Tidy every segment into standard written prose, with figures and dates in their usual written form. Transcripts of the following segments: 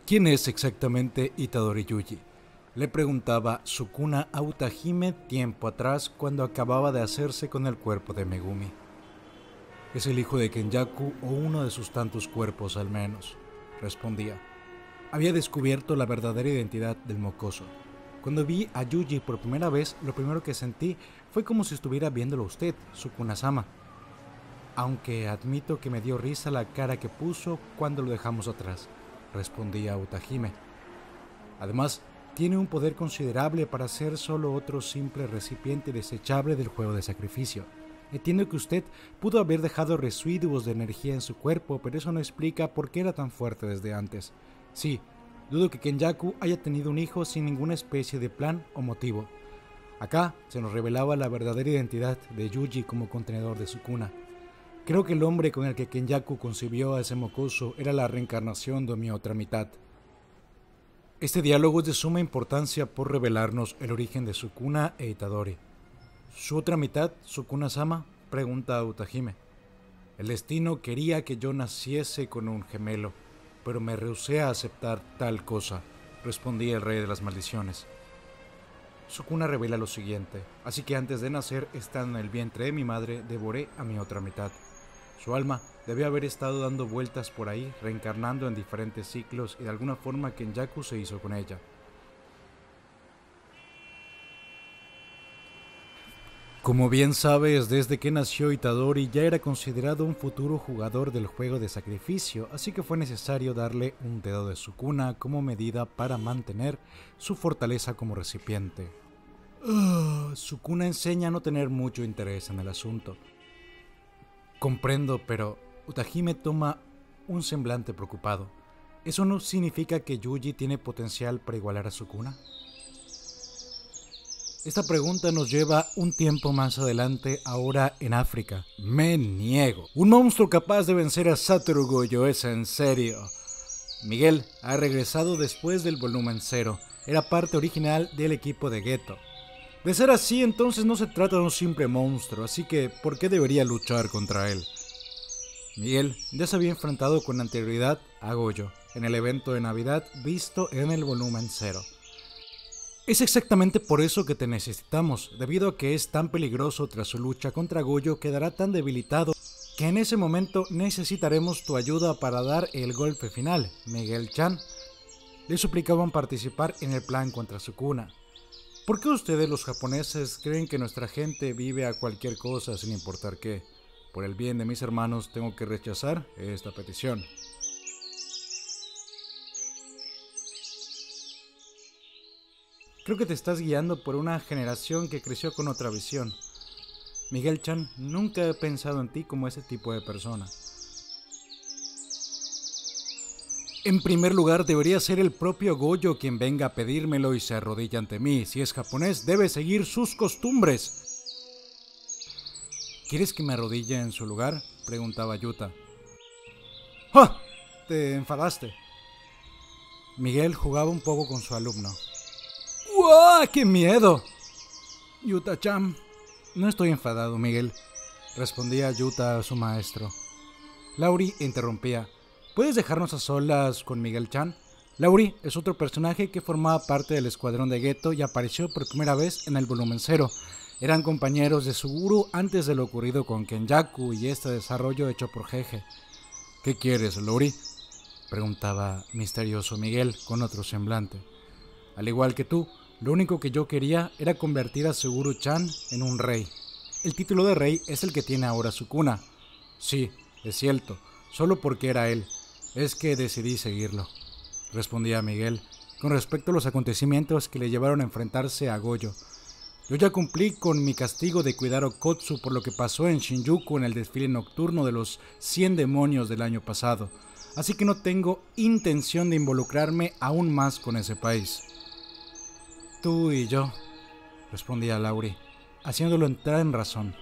¿Quién es exactamente Itadori Yuji?, le preguntaba Sukuna a Utahime tiempo atrás cuando acababa de hacerse con el cuerpo de Megumi. Es el hijo de Kenjaku, o uno de sus tantos cuerpos al menos, respondía. Había descubierto la verdadera identidad del mocoso. Cuando vi a Yuji por primera vez, lo primero que sentí fue como si estuviera viéndolo a usted, Sukuna-sama. Aunque admito que me dio risa la cara que puso cuando lo dejamos atrás, respondía Utahime. Además, tiene un poder considerable para ser solo otro simple recipiente desechable del juego de sacrificio. Entiendo que usted pudo haber dejado residuos de energía en su cuerpo, pero eso no explica por qué era tan fuerte desde antes. Sí, dudo que Kenjaku haya tenido un hijo sin ninguna especie de plan o motivo. Acá se nos revelaba la verdadera identidad de Yuji como contenedor de Sukuna. Creo que el hombre con el que Kenjaku concibió a ese mocoso era la reencarnación de mi otra mitad. Este diálogo es de suma importancia por revelarnos el origen de Sukuna e Itadori. ¿Su otra mitad, Sukuna-sama?, pregunta Utahime. El destino quería que yo naciese con un gemelo, pero me rehusé a aceptar tal cosa, respondía el rey de las maldiciones. Sukuna revela lo siguiente: así que antes de nacer, estando en el vientre de mi madre, devoré a mi otra mitad. Su alma debió haber estado dando vueltas por ahí, reencarnando en diferentes ciclos, y de alguna forma Kenjaku se hizo con ella. Como bien sabes, desde que nació Itadori ya era considerado un futuro jugador del juego de sacrificio, así que fue necesario darle un dedo de Sukuna como medida para mantener su fortaleza como recipiente. Sukuna enseña a no tener mucho interés en el asunto. Comprendo, pero Utahime toma un semblante preocupado. ¿Eso no significa que Yuji tiene potencial para igualar a Sukuna? Esta pregunta nos lleva un tiempo más adelante, ahora en África. Me niego. Un monstruo capaz de vencer a Satoru Gojo, ¿es en serio? Miguel ha regresado después del volumen 0. Era parte original del equipo de Geto. De ser así, entonces no se trata de un simple monstruo, así que ¿por qué debería luchar contra él? Miguel ya se había enfrentado con anterioridad a Gojo en el evento de Navidad visto en el volumen 0. Es exactamente por eso que te necesitamos, debido a que es tan peligroso tras su lucha contra Gojo, quedará tan debilitado que en ese momento necesitaremos tu ayuda para dar el golpe final, Miguel-chan. Le suplicaban participar en el plan contra Sukuna. ¿Por qué ustedes los japoneses creen que nuestra gente vive a cualquier cosa sin importar qué? Por el bien de mis hermanos tengo que rechazar esta petición. Creo que te estás guiando por una generación que creció con otra visión. Miguel-chan, nunca he pensado en ti como ese tipo de persona. En primer lugar, debería ser el propio Gojo quien venga a pedírmelo y se arrodilla ante mí. Si es japonés, debe seguir sus costumbres. ¿Quieres que me arrodille en su lugar?, preguntaba Yuta. ¡Ah! Te enfadaste. Miguel jugaba un poco con su alumno. ¡Uah! ¡Qué miedo! Yuta-chan, no estoy enfadado, Miguel, respondía Yuta a su maestro. Lauri interrumpía. ¿Puedes dejarnos a solas con Miguel-chan? Lauri es otro personaje que formaba parte del escuadrón de Geto y apareció por primera vez en el volumen 0. Eran compañeros de Suguru antes de lo ocurrido con Kenjaku y este desarrollo hecho por Jeje. ¿Qué quieres, Lauri?, preguntaba misterioso Miguel con otro semblante. Al igual que tú, lo único que yo quería era convertir a Suguru-chan en un rey. El título de rey es el que tiene ahora Sukuna. Sí, es cierto, solo porque era él. Es que decidí seguirlo, respondía Miguel, con respecto a los acontecimientos que le llevaron a enfrentarse a Gojo. Yo ya cumplí con mi castigo de cuidar a Okotsu por lo que pasó en Shinjuku en el desfile nocturno de los 100 demonios del año pasado, así que no tengo intención de involucrarme aún más con ese país. Tú y yo, respondía Lauri, haciéndolo entrar en razón.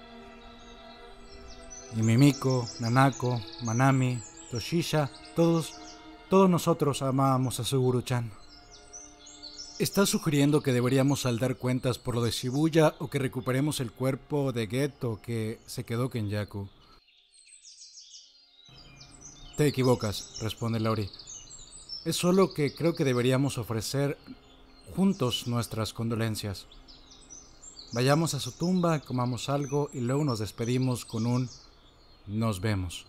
Y Mimiko, Nanako, Manami, Toshisha, todos nosotros amábamos a Suguru-chan. ¿Estás sugiriendo que deberíamos saldar cuentas por lo de Shibuya o que recuperemos el cuerpo de Geto que se quedó Kenjaku? Te equivocas, responde Lauri. Es solo que creo que deberíamos ofrecer juntos nuestras condolencias. Vayamos a su tumba, comamos algo y luego nos despedimos con un nos vemos.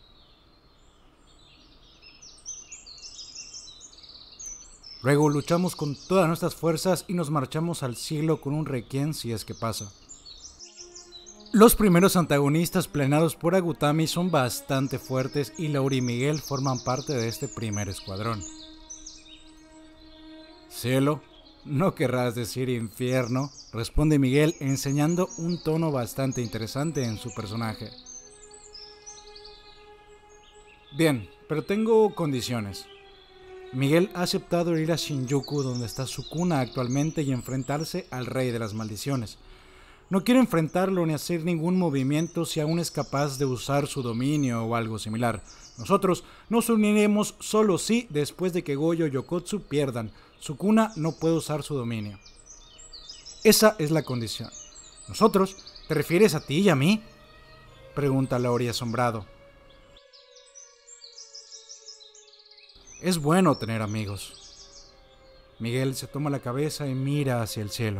Luego luchamos con todas nuestras fuerzas y nos marchamos al cielo con un requiem si es que pasa. Los primeros antagonistas planeados por Agutami son bastante fuertes y Laura y Miguel forman parte de este primer escuadrón. Cielo, ¿no querrás decir infierno?, responde Miguel enseñando un tono bastante interesante en su personaje. Bien, pero tengo condiciones. Miguel ha aceptado ir a Shinjuku, donde está Sukuna actualmente, y enfrentarse al rey de las maldiciones. No quiere enfrentarlo ni hacer ningún movimiento si aún es capaz de usar su dominio o algo similar. Nosotros nos uniremos solo si, después de que Goyo y Yokotsu pierdan, Sukuna no puede usar su dominio. Esa es la condición. ¿Nosotros? ¿Te refieres a ti y a mí?, pregunta Laori asombrado. Es bueno tener amigos. Miguel se toma la cabeza y mira hacia el cielo.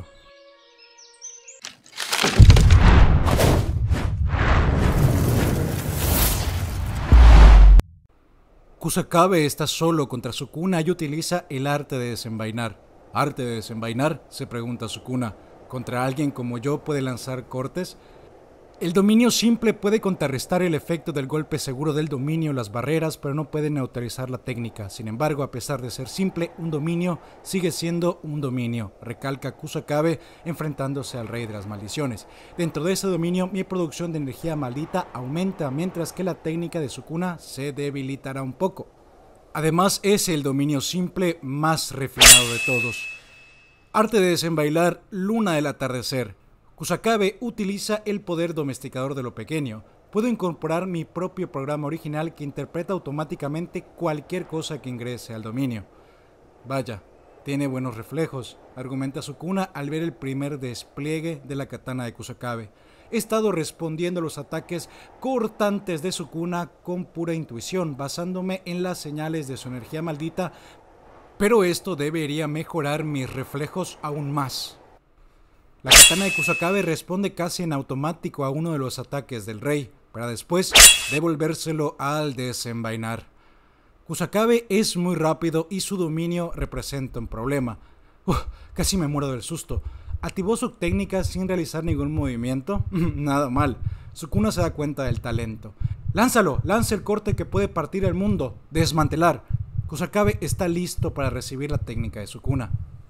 Kusakabe está solo contra Sukuna y utiliza el arte de desenvainar. ¿Arte de desenvainar?, se pregunta Sukuna. ¿Contra alguien como yo puede lanzar cortes? El dominio simple puede contrarrestar el efecto del golpe seguro del dominio, las barreras, pero no puede neutralizar la técnica. Sin embargo, a pesar de ser simple, un dominio sigue siendo un dominio, recalca Kusakabe enfrentándose al rey de las maldiciones. Dentro de ese dominio, mi producción de energía maldita aumenta, mientras que la técnica de Sukuna se debilitará un poco. Además, es el dominio simple más refinado de todos. Arte de desenvainar, luna del atardecer. Kusakabe utiliza el poder domesticador de lo pequeño. Puedo incorporar mi propio programa original que interpreta automáticamente cualquier cosa que ingrese al dominio. Vaya, tiene buenos reflejos, argumenta Sukuna al ver el primer despliegue de la katana de Kusakabe. He estado respondiendo a los ataques cortantes de Sukuna con pura intuición, basándome en las señales de su energía maldita, pero esto debería mejorar mis reflejos aún más. La katana de Kusakabe responde casi en automático a uno de los ataques del rey, para después devolvérselo al desenvainar. Kusakabe es muy rápido y su dominio representa un problema. Casi me muero del susto. ¿Activó su técnica sin realizar ningún movimiento? Nada mal. Sukuna se da cuenta del talento. ¡Lánzalo! ¡Lanza el corte que puede partir el mundo! ¡Desmantelar! Kusakabe está listo para recibir la técnica de Sukuna.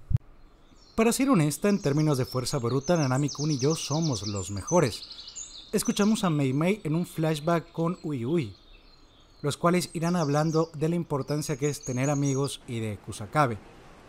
Para ser honesta, en términos de fuerza bruta, Nanami-kun y yo somos los mejores. Escuchamos a Mei Mei en un flashback con Ui Ui, los cuales irán hablando de la importancia que es tener amigos y de Kusakabe.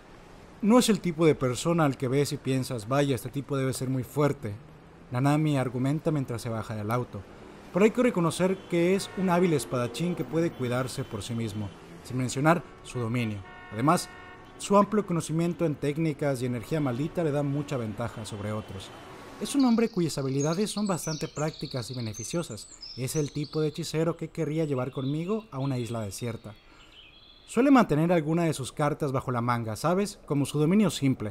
No es el tipo de persona al que ves y piensas, vaya, este tipo debe ser muy fuerte. Nanami argumenta mientras se baja del auto, pero hay que reconocer que es un hábil espadachín que puede cuidarse por sí mismo, sin mencionar su dominio. Además, su amplio conocimiento en técnicas y energía maldita le da mucha ventaja sobre otros. Es un hombre cuyas habilidades son bastante prácticas y beneficiosas. Es el tipo de hechicero que querría llevar conmigo a una isla desierta. Suele mantener alguna de sus cartas bajo la manga, ¿sabes? Como su dominio simple.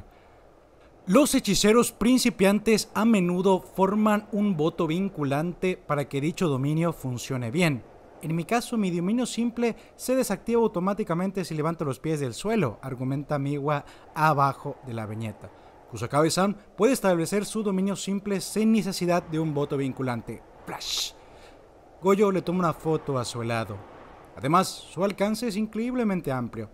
Los hechiceros principiantes a menudo forman un voto vinculante para que dicho dominio funcione bien. En mi caso, mi dominio simple se desactiva automáticamente si levanto los pies del suelo, argumenta Miwa abajo de la viñeta. Kusakabe-san puede establecer su dominio simple sin necesidad de un voto vinculante. ¡Flash! Goyo le toma una foto a su helado. Además, su alcance es increíblemente amplio.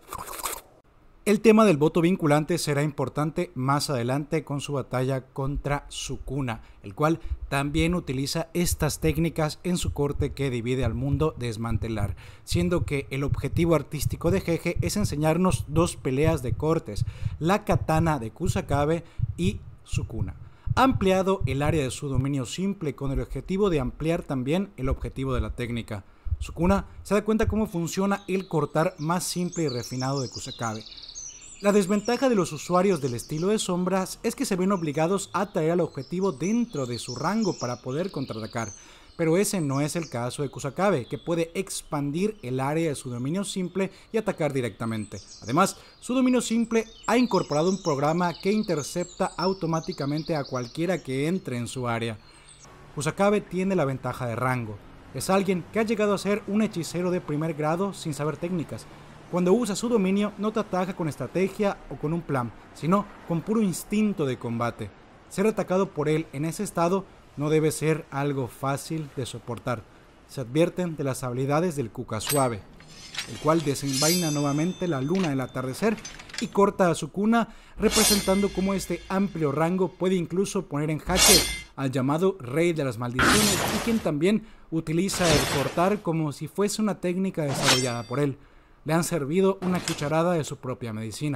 El tema del voto vinculante será importante más adelante con su batalla contra Sukuna, el cual también utiliza estas técnicas en su corte que divide al mundo desmantelar, siendo que el objetivo artístico de Jeje es enseñarnos dos peleas de cortes, la katana de Kusakabe y Sukuna. Ha ampliado el área de su dominio simple con el objetivo de ampliar también el objetivo de la técnica. Sukuna se da cuenta cómo funciona el cortar más simple y refinado de Kusakabe. La desventaja de los usuarios del estilo de sombras es que se ven obligados a traer al objetivo dentro de su rango para poder contraatacar, pero ese no es el caso de Kusakabe, que puede expandir el área de su dominio simple y atacar directamente. Además, su dominio simple ha incorporado un programa que intercepta automáticamente a cualquiera que entre en su área. Kusakabe tiene la ventaja de rango. Es alguien que ha llegado a ser un hechicero de primer grado sin saber técnicas. Cuando usa su dominio no te ataca con estrategia o con un plan, sino con puro instinto de combate. Ser atacado por él en ese estado no debe ser algo fácil de soportar. Se advierten de las habilidades del Kukasuave, el cual desenvaina nuevamente la luna del atardecer y corta a Sukuna, representando cómo este amplio rango puede incluso poner en jaque al llamado Rey de las Maldiciones, y quien también utiliza el cortar como si fuese una técnica desarrollada por él. Le han servido una cucharada de su propia medicina.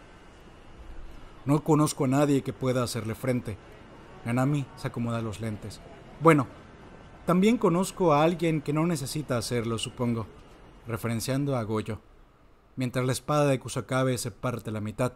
No conozco a nadie que pueda hacerle frente. Nanami se acomoda los lentes. Bueno, también conozco a alguien que no necesita hacerlo, supongo, referenciando a Gojo, mientras la espada de Kusakabe se parte a la mitad.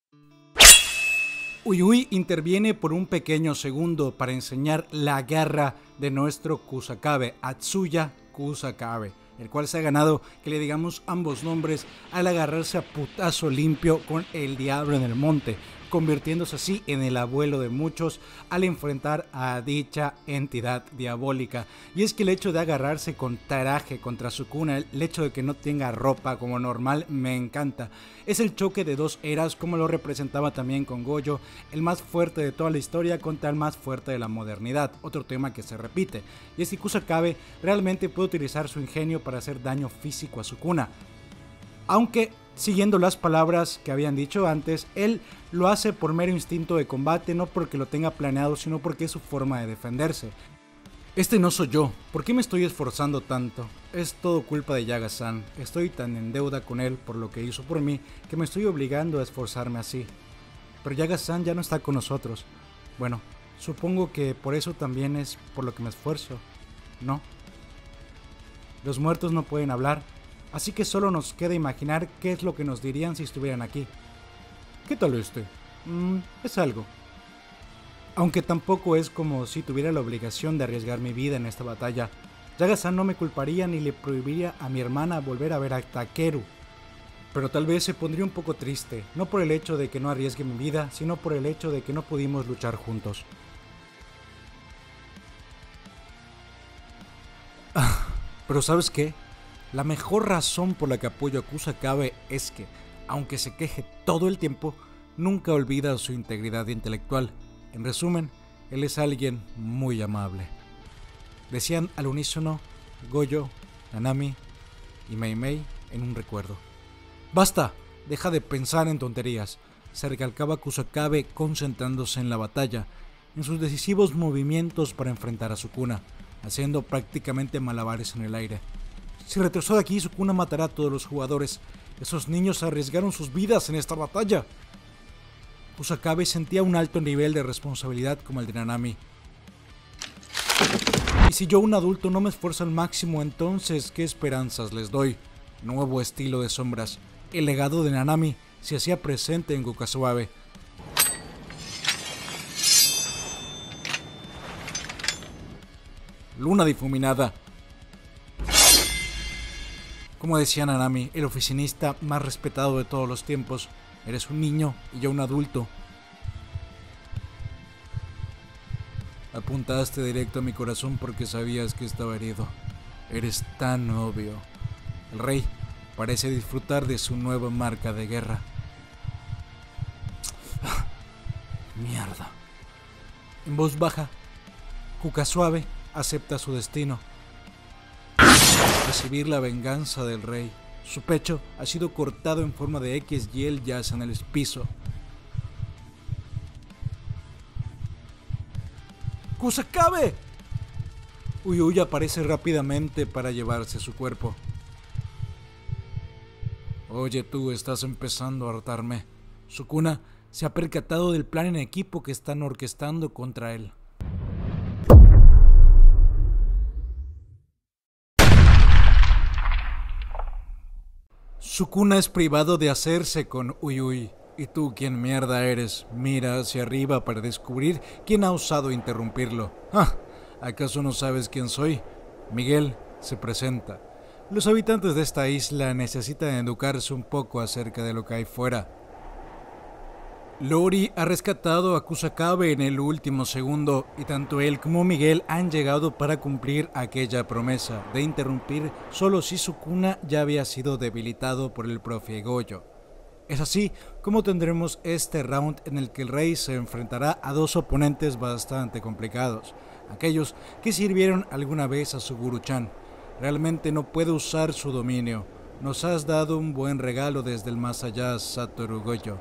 Uyui interviene por un pequeño segundo para enseñar la garra de nuestro Kusakabe, Atsuya Kusakabe, el cual se ha ganado que le digamos ambos nombres al agarrarse a putazo limpio con el diablo en el monte, convirtiéndose así en el abuelo de muchos al enfrentar a dicha entidad diabólica. Y es que el hecho de agarrarse con taraje contra Sukuna, el hecho de que no tenga ropa como normal, me encanta. Es el choque de dos eras, como lo representaba también con Gojo, el más fuerte de toda la historia contra el más fuerte de la modernidad, otro tema que se repite. Y es que Kusakabe realmente puede utilizar su ingenio para hacer daño físico a Sukuna, aunque siguiendo las palabras que habían dicho antes, él lo hace por mero instinto de combate, no porque lo tenga planeado, sino porque es su forma de defenderse. Este no soy yo, ¿por qué me estoy esforzando tanto? Es todo culpa de Yaga-san, estoy tan en deuda con él por lo que hizo por mí, que me estoy obligando a esforzarme así. Pero Yaga-san ya no está con nosotros. Bueno, supongo que por eso también es por lo que me esfuerzo, ¿no? Los muertos no pueden hablar, así que solo nos queda imaginar qué es lo que nos dirían si estuvieran aquí. ¿Qué tal este? Es algo. Aunque tampoco es como si tuviera la obligación de arriesgar mi vida en esta batalla. Yaga-san no me culparía ni le prohibiría a mi hermana volver a ver a Takeru. Pero tal vez se pondría un poco triste, no por el hecho de que no arriesgue mi vida, sino por el hecho de que no pudimos luchar juntos. Pero ¿sabes qué? La mejor razón por la que apoyo a Kusakabe es que, aunque se queje todo el tiempo, nunca olvida su integridad intelectual. En resumen, él es alguien muy amable. Decían al unísono Gojo, Nanami y Mei Mei en un recuerdo. ¡Basta! Deja de pensar en tonterías, se recalcaba Kusakabe concentrándose en la batalla, en sus decisivos movimientos para enfrentar a Sukuna, haciendo prácticamente malabares en el aire. Si retrocede de aquí, Sukuna matará a todos los jugadores. Esos niños arriesgaron sus vidas en esta batalla. Kusakabe sentía un alto nivel de responsabilidad como el de Nanami. Y si yo, un adulto, no me esfuerzo al máximo, entonces, ¿qué esperanzas les doy? Nuevo estilo de sombras. El legado de Nanami se hacía presente en Kusakabe. Luna difuminada. Como decía Nanami, el oficinista más respetado de todos los tiempos. Eres un niño y yo un adulto. Apuntaste directo a mi corazón porque sabías que estaba herido. Eres tan obvio. El rey parece disfrutar de su nueva marca de guerra. Mierda. En voz baja, Kusakabe acepta su destino. Recibir la venganza del rey. Su pecho ha sido cortado en forma de X y él yace en el piso. ¡Kusakabe! Uyui aparece rápidamente para llevarse su cuerpo. Oye, tú estás empezando a hartarme. Sukuna se ha percatado del plan en equipo que están orquestando contra él. Sukuna es privado de hacerse con Uyui. ¿Y tú quién mierda eres? Mira hacia arriba para descubrir quién ha osado interrumpirlo. ¿Acaso no sabes quién soy? Miguel se presenta. Los habitantes de esta isla necesitan educarse un poco acerca de lo que hay fuera. Lori ha rescatado a Kusakabe en el último segundo y tanto él como Miguel han llegado para cumplir aquella promesa de interrumpir solo si Sukuna ya había sido debilitado por el profe Gojo. Es así como tendremos este round en el que el rey se enfrentará a dos oponentes bastante complicados, aquellos que sirvieron alguna vez a Suguru-chan. Realmente no puede usar su dominio. Nos has dado un buen regalo desde el más allá, Satoru Gojo.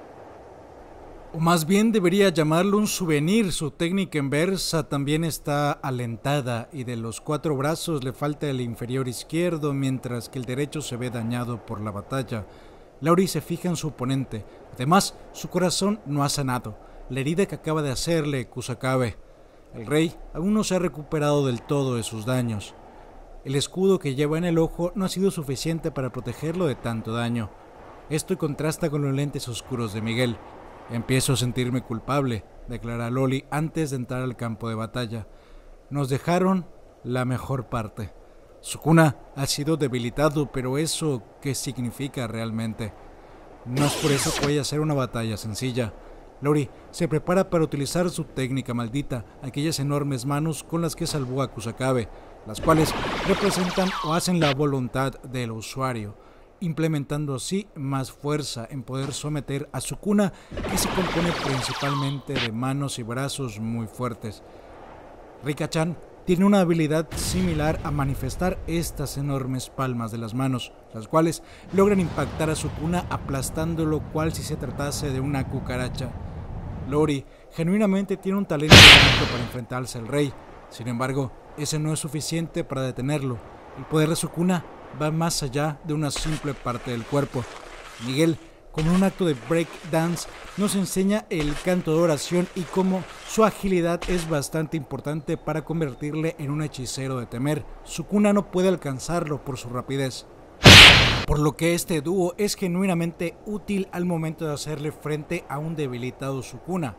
O más bien debería llamarlo un souvenir. Su técnica en versa también está alentada y de los 4 brazos le falta el inferior izquierdo, mientras que el derecho se ve dañado por la batalla. Lauri se fija en su oponente. Además, su corazón no ha sanado la herida que acaba de hacerle Kusakabe. El rey aún no se ha recuperado del todo de sus daños. El escudo que lleva en el ojo no ha sido suficiente para protegerlo de tanto daño. Esto contrasta con los lentes oscuros de Miguel. Empiezo a sentirme culpable, declara Loli antes de entrar al campo de batalla. Nos dejaron la mejor parte. Sukuna ha sido debilitado, pero ¿eso qué significa realmente? No es por eso que vaya a ser una batalla sencilla. Lori se prepara para utilizar su técnica maldita, aquellas enormes manos con las que salvó a Kusakabe, las cuales representan o hacen la voluntad del usuario, implementando así más fuerza en poder someter a Sukuna, que se compone principalmente de manos y brazos muy fuertes. Rika-chan tiene una habilidad similar a manifestar estas enormes palmas de las manos, las cuales logran impactar a Sukuna aplastándolo cual si se tratase de una cucaracha. Lori genuinamente tiene un talento nato para enfrentarse al rey. Sin embargo, ese no es suficiente para detenerlo. El poder de Sukuna va más allá de una simple parte del cuerpo. Miguel, como un acto de break dance, nos enseña el canto de oración y cómo su agilidad es bastante importante para convertirle en un hechicero de temer. Sukuna no puede alcanzarlo por su rapidez, por lo que este dúo es genuinamente útil al momento de hacerle frente a un debilitado Sukuna.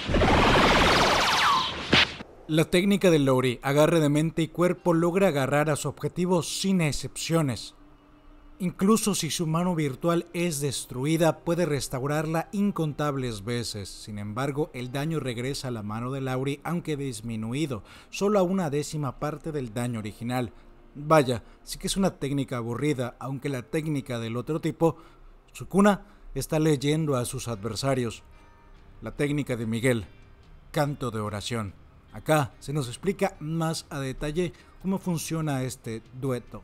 La técnica de Lori, agarre de mente y cuerpo, logra agarrar a su objetivo sin excepciones. Incluso si su mano virtual es destruida, puede restaurarla incontables veces. Sin embargo, el daño regresa a la mano de Lauri, aunque disminuido, solo a una 10ª parte del daño original. Vaya, sí que es una técnica aburrida, aunque la técnica del otro tipo, Sukuna está leyendo a sus adversarios. La técnica de Miguel, canto de oración. Acá se nos explica más a detalle cómo funciona este dueto.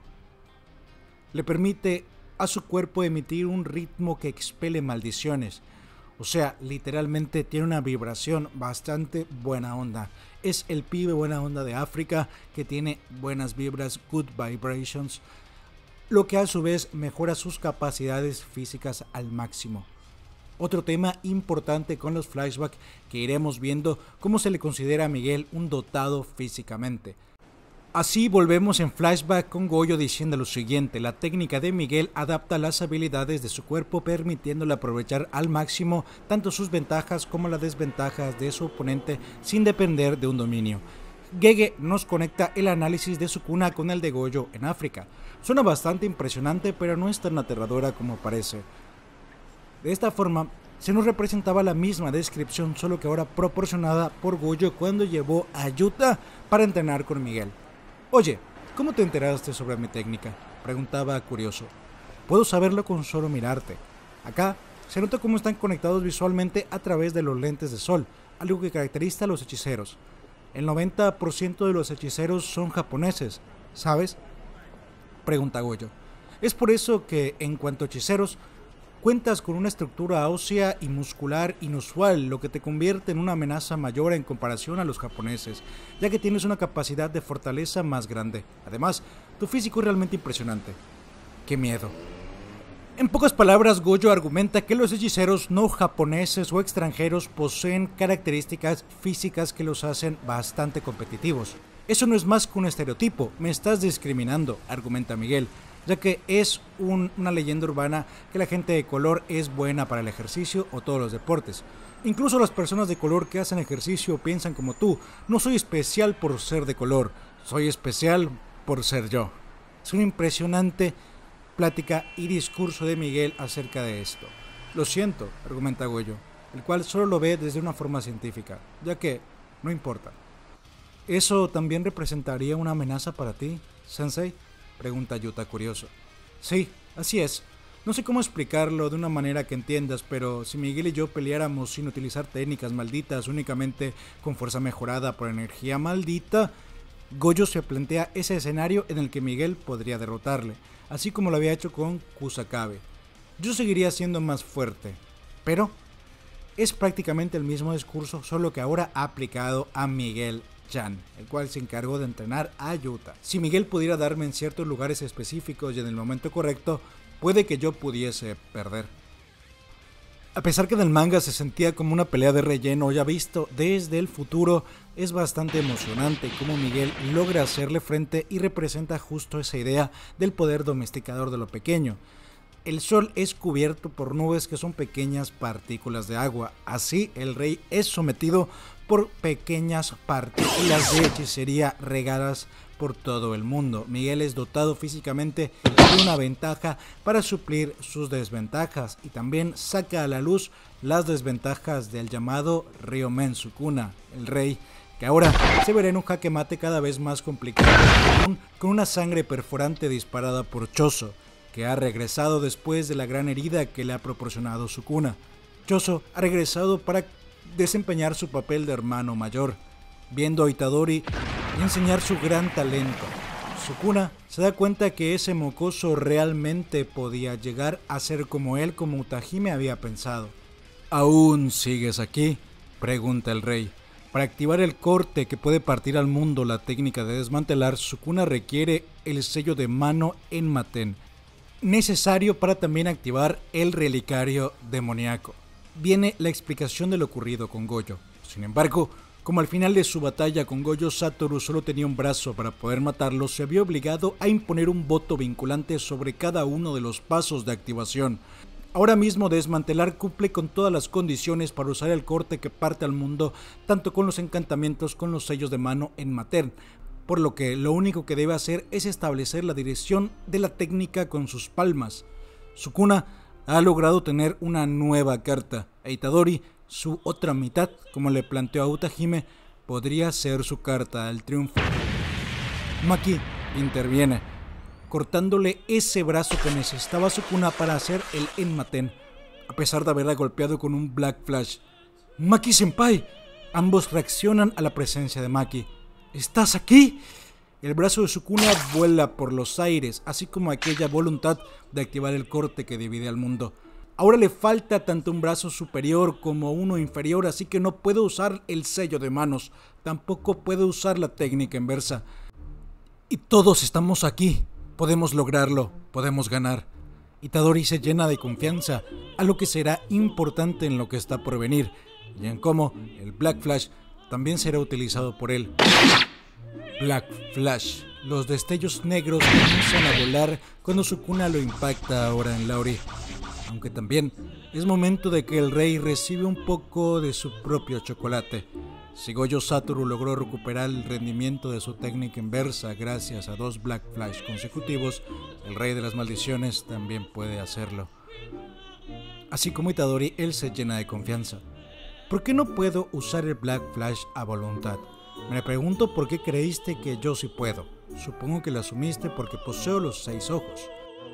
Le permite a su cuerpo emitir un ritmo que expele maldiciones. O sea, literalmente tiene una vibración bastante buena onda. Es el pibe buena onda de África que tiene buenas vibras, good vibrations, lo que a su vez mejora sus capacidades físicas al máximo. Otro tema importante con los flashbacks que iremos viendo cómo se le considera a Miguel un dotado físicamente. Así volvemos en flashback con Gojo diciendo lo siguiente: la técnica de Miguel adapta las habilidades de su cuerpo permitiéndole aprovechar al máximo tanto sus ventajas como las desventajas de su oponente sin depender de un dominio. Gege nos conecta el análisis de Sukuna con el de Gojo en África. Suena bastante impresionante, pero no es tan aterradora como parece. De esta forma, se nos representaba la misma descripción, solo que ahora proporcionada por Gojo cuando llevó a Yuta para entrenar con Miguel. Oye, ¿cómo te enteraste sobre mi técnica?, preguntaba curioso. Puedo saberlo con solo mirarte. Acá se nota cómo están conectados visualmente a través de los lentes de sol, algo que caracteriza a los hechiceros. El 90% de los hechiceros son japoneses, ¿sabes?, pregunta Gojo. Es por eso que, en cuanto a hechiceros, cuentas con una estructura ósea y muscular inusual, lo que te convierte en una amenaza mayor en comparación a los japoneses, ya que tienes una capacidad de fortaleza más grande. Además, tu físico es realmente impresionante. ¡Qué miedo! En pocas palabras, Gojo argumenta que los hechiceros no japoneses o extranjeros poseen características físicas que los hacen bastante competitivos. Eso no es más que un estereotipo, me estás discriminando, argumenta Miguel. ya que es una leyenda urbana que la gente de color es buena para el ejercicio o todos los deportes. Incluso las personas de color que hacen ejercicio piensan como tú: no soy especial por ser de color, soy especial por ser yo. Es una impresionante plática y discurso de Miguel acerca de esto. Lo siento, argumenta Goyo, el cual solo lo ve desde una forma científica, ya que no importa. ¿Eso también representaría una amenaza para ti, Sensei?, pregunta Yuta curioso. Sí, así es. No sé cómo explicarlo de una manera que entiendas, pero si Miguel y yo peleáramos sin utilizar técnicas malditas, únicamente con fuerza mejorada por energía maldita, Goyo se plantea ese escenario en el que Miguel podría derrotarle, así como lo había hecho con Kusakabe. Yo seguiría siendo más fuerte, pero es prácticamente el mismo discurso, solo que ahora aplicado a Miguel Chan, el cual se encargó de entrenar a Yuta. Si Miguel pudiera darme en ciertos lugares específicos y en el momento correcto, puede que yo pudiese perder. A pesar que en el manga se sentía como una pelea de relleno ya visto desde el futuro, es bastante emocionante cómo Miguel logra hacerle frente y representa justo esa idea del poder domesticador de lo pequeño. El sol es cubierto por nubes que son pequeñas partículas de agua. Así, el rey es sometido por pequeñas partículas de hechicería regadas por todo el mundo. Miguel es dotado físicamente de una ventaja para suplir sus desventajas y también saca a la luz las desventajas del llamado Ryomen Sukuna, el rey, que ahora se verá en un jaque mate cada vez más complicado, con una sangre perforante disparada por Choso, que ha regresado después de la gran herida que le ha proporcionado Sukuna. Choso ha regresado para desempeñar su papel de hermano mayor, viendo a Itadori enseñar su gran talento. Sukuna se da cuenta que ese mocoso realmente podía llegar a ser como él, como Utahime había pensado. ¿Aún sigues aquí?, pregunta el rey. Para activar el corte que puede partir al mundo la técnica de desmantelar, Sukuna requiere el sello de mano en Maten, necesario para también activar el relicario demoníaco. Viene la explicación de lo ocurrido con Goyo. Sin embargo, como al final de su batalla con Gojo Satoru solo tenía un brazo para poder matarlo, se vio obligado a imponer un voto vinculante sobre cada uno de los pasos de activación. Ahora mismo desmantelar cumple con todas las condiciones para usar el corte que parte al mundo, tanto con los encantamientos con los sellos de mano en Maten, por lo que lo único que debe hacer es establecer la dirección de la técnica con sus palmas. Sukuna ha logrado tener una nueva carta, e Itadori, su otra mitad, como le planteó a Utahime, podría ser su carta al triunfo. Maki interviene, cortándole ese brazo que necesitaba Sukuna para hacer el Enmaten, a pesar de haberla golpeado con un Black Flash. ¡Maki-senpai! Ambos reaccionan a la presencia de Maki. ¿Estás aquí? El brazo de Sukuna vuela por los aires, así como aquella voluntad de activar el corte que divide al mundo. Ahora le falta tanto un brazo superior como uno inferior, así que no puede usar el sello de manos, tampoco puede usar la técnica inversa. Y todos estamos aquí, podemos lograrlo, podemos ganar. Itadori se llena de confianza a lo que será importante en lo que está por venir, y en cómo el Black Flash también será utilizado por él. Black Flash. Los destellos negros comienzan a volar cuando Sukuna lo impacta ahora en Lauri. Aunque también es momento de que el rey recibe un poco de su propio chocolate. Si Gojo Satoru logró recuperar el rendimiento de su técnica inversa gracias a 2 Black Flash consecutivos, el rey de las maldiciones también puede hacerlo. Así como Itadori, él se llena de confianza. ¿Por qué no puedo usar el Black Flash a voluntad? Me pregunto por qué creíste que yo sí puedo. Supongo que lo asumiste porque poseo los 6 ojos.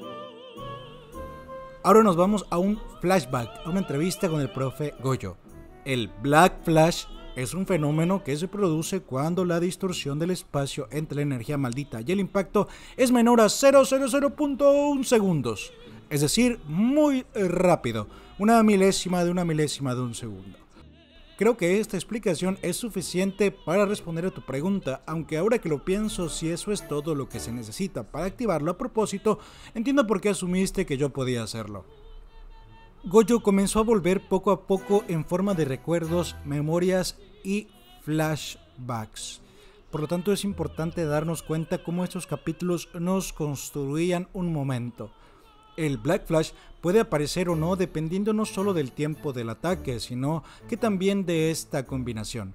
Ahora nos vamos a un flashback, a una entrevista con el profe Gojo. El Black Flash es un fenómeno que se produce cuando la distorsión del espacio entre la energía maldita y el impacto es menor a 0,00.1 segundos. Es decir, muy rápido, una milésima de un segundo. Creo que esta explicación es suficiente para responder a tu pregunta, aunque ahora que lo pienso, si eso es todo lo que se necesita para activarlo a propósito, entiendo por qué asumiste que yo podía hacerlo. Gojo comenzó a volver poco a poco en forma de recuerdos, memorias y flashbacks. Por lo tanto es importante darnos cuenta cómo estos capítulos nos construían un momento. El Black Flash puede aparecer o no dependiendo no solo del tiempo del ataque, sino que también de esta combinación.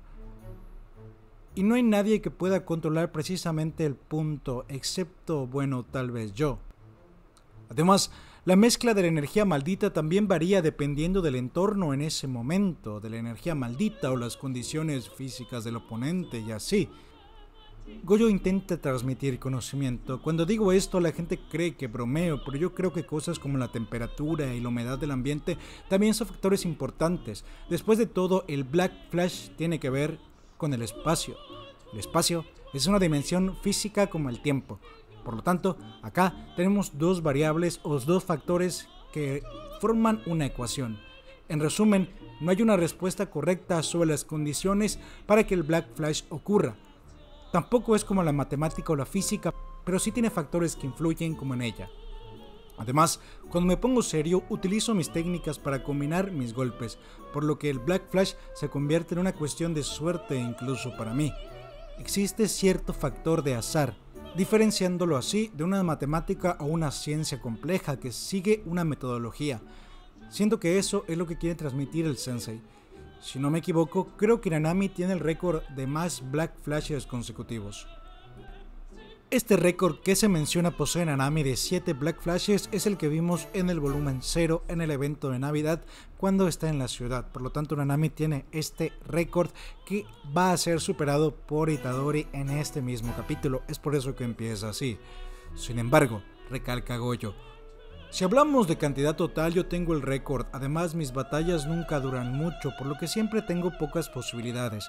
Y no hay nadie que pueda controlar precisamente el punto, excepto, bueno, tal vez yo. Además, la mezcla de la energía maldita también varía dependiendo del entorno en ese momento, de la energía maldita o las condiciones físicas del oponente y así. Gojo intenta transmitir conocimiento. Cuando digo esto, la gente cree que bromeo, pero yo creo que cosas como la temperatura y la humedad del ambiente también son factores importantes. Después de todo, el Black Flash tiene que ver con el espacio. El espacio es una dimensión física como el tiempo. Por lo tanto, acá tenemos dos variables o dos factores que forman una ecuación. En resumen, no hay una respuesta correcta sobre las condiciones para que el Black Flash ocurra. Tampoco es como la matemática o la física, pero sí tiene factores que influyen como en ella. Además, cuando me pongo serio, utilizo mis técnicas para combinar mis golpes, por lo que el Black Flash se convierte en una cuestión de suerte incluso para mí. Existe cierto factor de azar, diferenciándolo así de una matemática o una ciencia compleja que sigue una metodología. Siento que eso es lo que quiere transmitir el sensei. Si no me equivoco, creo que Nanami tiene el récord de más Black Flashes consecutivos. Este récord que se menciona posee Nanami de 7 Black Flashes es el que vimos en el volumen 0 en el evento de Navidad cuando está en la ciudad. Por lo tanto, Nanami tiene este récord que va a ser superado por Itadori en este mismo capítulo. Es por eso que empieza así. Sin embargo, recalca Gojo, si hablamos de cantidad total, yo tengo el récord. Además, mis batallas nunca duran mucho, por lo que siempre tengo pocas posibilidades.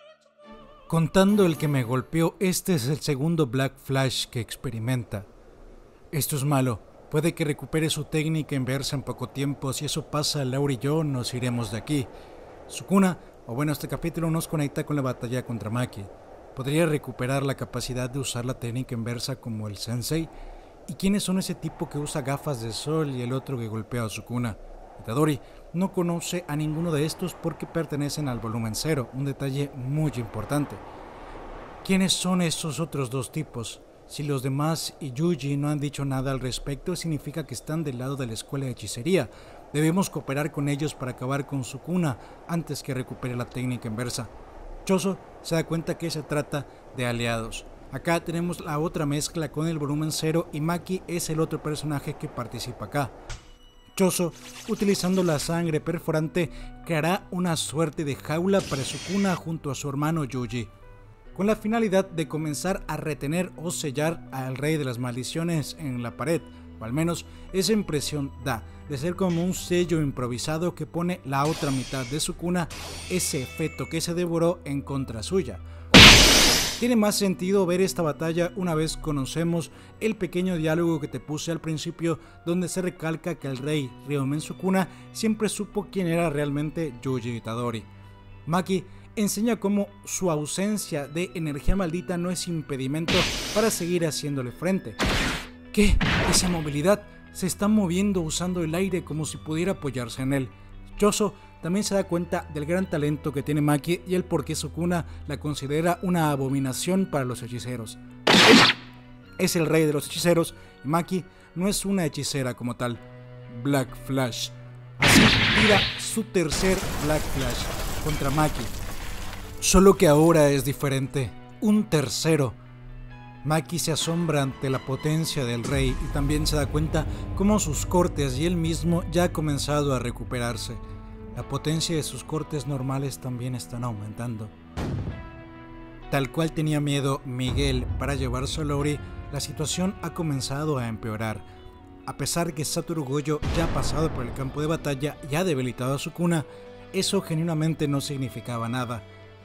Contando el que me golpeó, este es el segundo Black Flash que experimenta. Esto es malo. Puede que recupere su técnica inversa en poco tiempo. Si eso pasa, Laura y yo nos iremos de aquí. Sukuna, o bueno, este capítulo nos conecta con la batalla contra Maki. ¿Podría recuperar la capacidad de usar la técnica inversa como el sensei? ¿Y quiénes son ese tipo que usa gafas de sol y el otro que golpea a Sukuna? Itadori no conoce a ninguno de estos porque pertenecen al volumen 0, un detalle muy importante. ¿Quiénes son esos otros dos tipos? Si los demás y Yuji no han dicho nada al respecto, significa que están del lado de la escuela de hechicería. Debemos cooperar con ellos para acabar con Sukuna antes que recupere la técnica inversa. Choso se da cuenta que se trata de aliados. Acá tenemos la otra mezcla con el volumen 0 y Maki es el otro personaje que participa acá. Choso, utilizando la sangre perforante, creará una suerte de jaula para Sukuna junto a su hermano Yuji, con la finalidad de comenzar a retener o sellar al rey de las maldiciones en la pared, o al menos esa impresión da, de ser como un sello improvisado que pone la otra mitad de Sukuna, ese feto que se devoró, en contra suya. Tiene más sentido ver esta batalla una vez conocemos el pequeño diálogo que te puse al principio, donde se recalca que el rey Ryomen Sukuna siempre supo quién era realmente Yuji Itadori. Maki enseña cómo su ausencia de energía maldita no es impedimento para seguir haciéndole frente. ¿Qué? Esa movilidad se está moviendo usando el aire como si pudiera apoyarse en él. Choso también se da cuenta del gran talento que tiene Maki y el por qué Sukuna la considera una abominación para los hechiceros. Él es el rey de los hechiceros y Maki no es una hechicera como tal. Black Flash. Así tira su tercer Black Flash contra Maki. Solo que ahora es diferente. Un tercero. Maki se asombra ante la potencia del rey y también se da cuenta cómo sus cortes y él mismo ya ha comenzado a recuperarse. La potencia de sus cortes normales también están aumentando. Tal cual tenía miedo Miguel para llevarse a Lori, la situación ha comenzado a empeorar. A pesar que Satoru Gojo ya ha pasado por el campo de batalla y ha debilitado a Sukuna, eso genuinamente no significaba nada.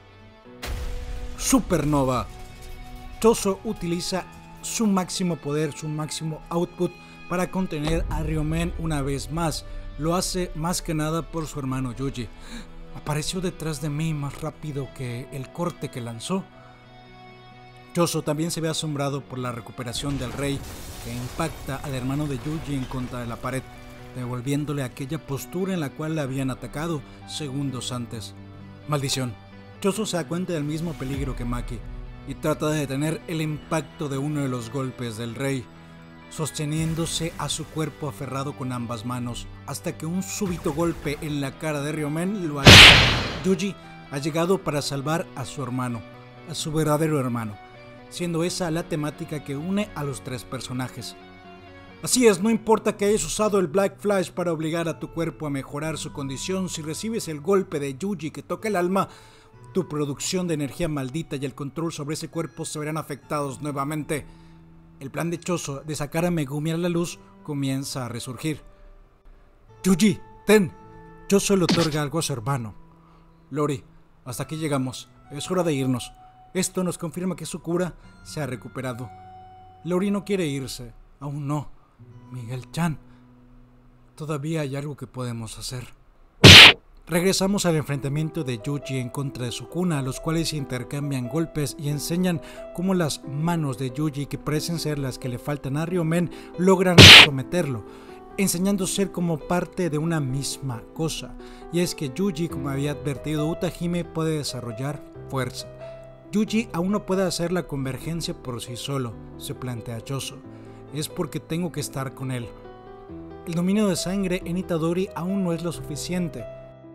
Supernova. Choso utiliza su máximo poder, su máximo output para contener a Ryomen una vez más. Lo hace más que nada por su hermano Yuji. Apareció detrás de mí más rápido que el corte que lanzó. Choso también se ve asombrado por la recuperación del rey, que impacta al hermano de Yuji en contra de la pared, devolviéndole aquella postura en la cual le habían atacado segundos antes. Maldición. Choso se da cuenta del mismo peligro que Maki. y trata de detener el impacto de uno de los golpes del rey, sosteniéndose a su cuerpo aferrado con ambas manos, hasta que un súbito golpe en la cara de Ryomen lo aleja. Yuji ha llegado para salvar a su hermano, a su verdadero hermano, siendo esa la temática que une a los tres personajes. Así es, no importa que hayas usado el Black Flash para obligar a tu cuerpo a mejorar su condición, si recibes el golpe de Yuji que toca el alma, tu producción de energía maldita y el control sobre ese cuerpo se verán afectados nuevamente. El plan de Choso de sacar a Megumi a la luz comienza a resurgir. Yuji, ten. Choso le otorga algo a su hermano. Lori, hasta aquí llegamos. Es hora de irnos. Esto nos confirma que Sukuna se ha recuperado. Lori no quiere irse. Aún no. Miguel-chan, todavía hay algo que podemos hacer. Regresamos al enfrentamiento de Yuji en contra de Sukuna, los cuales intercambian golpes y enseñan cómo las manos de Yuji, que parecen ser las que le faltan a Ryomen, logran someterlo, enseñando ser como parte de una misma cosa. Y es que Yuji, como había advertido Utahime, puede desarrollar fuerza. Yuji aún no puede hacer la convergencia por sí solo, se plantea Choso. Es porque tengo que estar con él. El dominio de sangre en Itadori aún no es lo suficiente.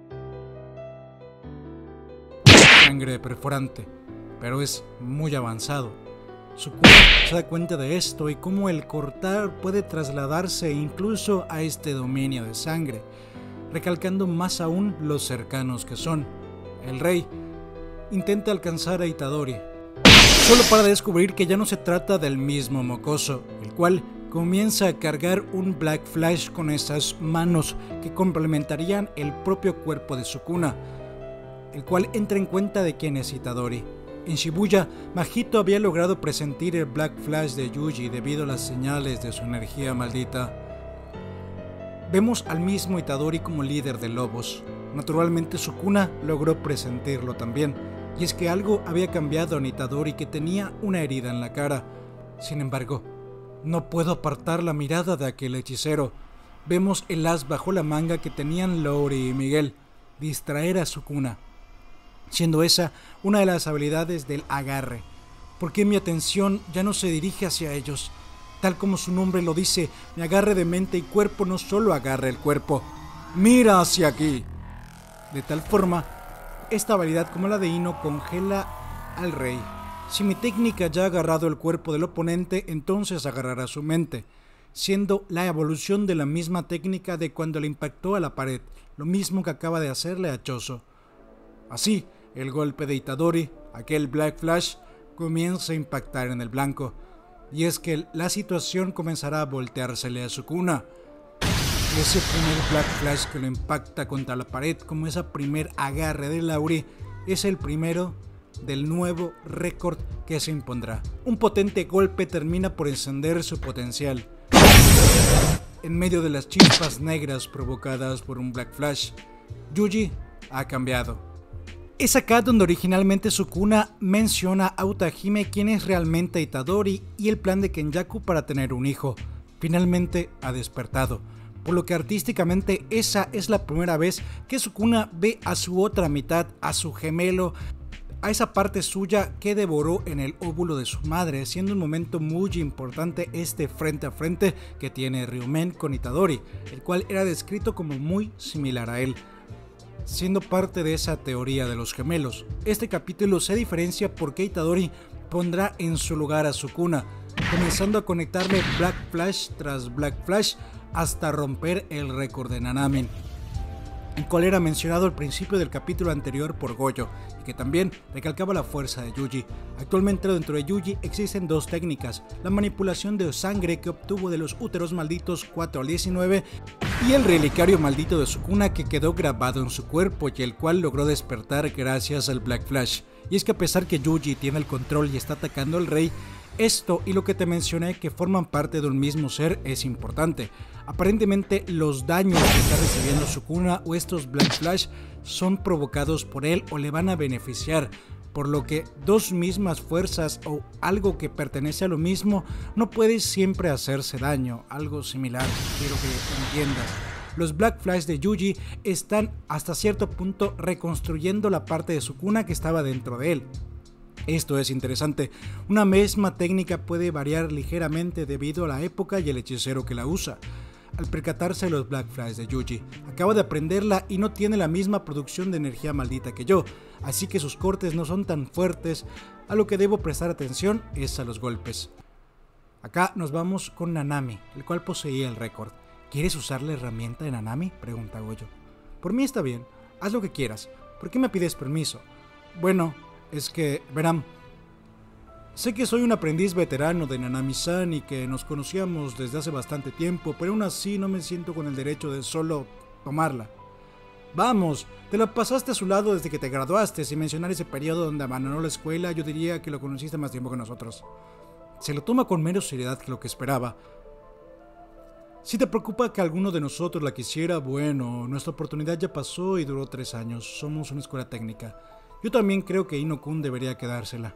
Sangre perforante, pero es muy avanzado. Sukuna se da cuenta de esto y cómo el cortar puede trasladarse incluso a este dominio de sangre, recalcando más aún los cercanos que son. El rey intenta alcanzar a Itadori, solo para descubrir que ya no se trata del mismo mocoso, el cual comienza a cargar un Black Flash con esas manos que complementarían el propio cuerpo de Sukuna, el cual entra en cuenta de quién es Itadori. En Shibuya, Mahito había logrado presentir el Black Flash de Yuji debido a las señales de su energía maldita. Vemos al mismo Itadori como líder de lobos. Naturalmente Sukuna logró presentirlo también. Y es que algo había cambiado en Itadori, que tenía una herida en la cara. Sin embargo, no puedo apartar la mirada de aquel hechicero. Vemos el as bajo la manga que tenían Lori y Miguel, distraer a Sukuna, siendo esa una de las habilidades del agarre. Porque mi atención ya no se dirige hacia ellos. Tal como su nombre lo dice, mi agarre de mente y cuerpo no solo agarra el cuerpo, mira hacia aquí. De tal forma, esta habilidad, como la de Ino, congela al rey. Si mi técnica ya ha agarrado el cuerpo del oponente, entonces agarrará su mente, siendo la evolución de la misma técnica de cuando le impactó a la pared, lo mismo que acaba de hacerle a Choso. Así, el golpe de Itadori, aquel Black Flash, comienza a impactar en el blanco, y es que la situación comenzará a volteársele a Sukuna. Ese primer Black Flash que lo impacta contra la pared, como ese primer agarre de Lauri, es el primero del nuevo récord que se impondrá. Un potente golpe termina por encender su potencial. En medio de las chispas negras provocadas por un Black Flash, Yuji ha cambiado. Es acá donde originalmente Sukuna menciona a Utahime quién es realmente Itadori y el plan de Kenjaku para tener un hijo. Finalmente ha despertado, por lo que artísticamente esa es la primera vez que Sukuna ve a su otra mitad, a su gemelo, a esa parte suya que devoró en el óvulo de su madre, siendo un momento muy importante este frente a frente que tiene Ryomen con Itadori, el cual era descrito como muy similar a él, siendo parte de esa teoría de los gemelos. Este capítulo se diferencia porque Itadori pondrá en su lugar a Sukuna, comenzando a conectarle Black Flash tras Black Flash hasta romper el récord de Nanamin, el cual era mencionado al principio del capítulo anterior por Goyo, y que también recalcaba la fuerza de Yuji. Actualmente dentro de Yuji existen dos técnicas: la manipulación de sangre que obtuvo de los úteros malditos 4 al 19 y el relicario maldito de Sukuna que quedó grabado en su cuerpo y el cual logró despertar gracias al Black Flash. Y es que a pesar que Yuji tiene el control y está atacando al rey, esto y lo que te mencioné que forman parte de un mismo ser es importante. Aparentemente los daños que está recibiendo Sukuna o estos Black Flash son provocados por él o le van a beneficiar, por lo que dos mismas fuerzas o algo que pertenece a lo mismo no puede siempre hacerse daño, algo similar, quiero que entiendas. Los Black Flash de Yuji están hasta cierto punto reconstruyendo la parte de Sukuna que estaba dentro de él. Esto es interesante. Una misma técnica puede variar ligeramente debido a la época y el hechicero que la usa. Al percatarse de los Black Flash de Yuji, acaba de aprenderla y no tiene la misma producción de energía maldita que yo, así que sus cortes no son tan fuertes. A lo que debo prestar atención es a los golpes. Acá nos vamos con Nanami, el cual poseía el récord. ¿Quieres usar la herramienta de Nanami?, pregunta Gojo. Por mí está bien, haz lo que quieras. ¿Por qué me pides permiso? Bueno, es que, verán, sé que soy un aprendiz veterano de Nanami-san y que nos conocíamos desde hace bastante tiempo, pero aún así no me siento con el derecho de solo tomarla. Vamos, te la pasaste a su lado desde que te graduaste. Sin mencionar ese periodo donde abandonó la escuela, yo diría que lo conociste más tiempo que nosotros. Se lo toma con menos seriedad que lo que esperaba. Si te preocupa que alguno de nosotros la quisiera, bueno, nuestra oportunidad ya pasó y duró 3 años. Somos una escuela técnica. Yo también creo que Ino-kun debería quedársela.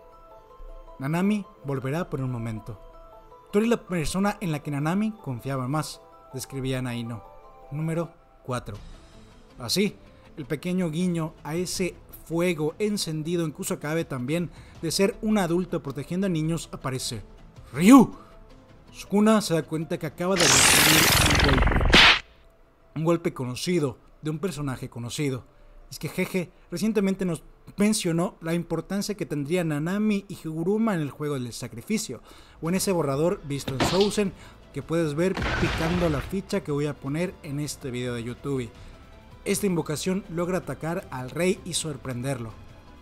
Nanami volverá por un momento. Tú eres la persona en la que Nanami confiaba más, describía a Ino. Número 4. Así, el pequeño guiño a ese fuego encendido en Kusakabe también de ser un adulto protegiendo a niños aparece. ¡Ryu! Sukuna se da cuenta que acaba de recibir un golpe conocido, de un personaje conocido. Es que Jeje recientemente nos mencionó la importancia que tendrían Nanami y Higuruma en el juego del sacrificio, o en ese borrador visto en Sousen que puedes ver picando la ficha que voy a poner en este video de YouTube. Esta invocación logra atacar al rey y sorprenderlo,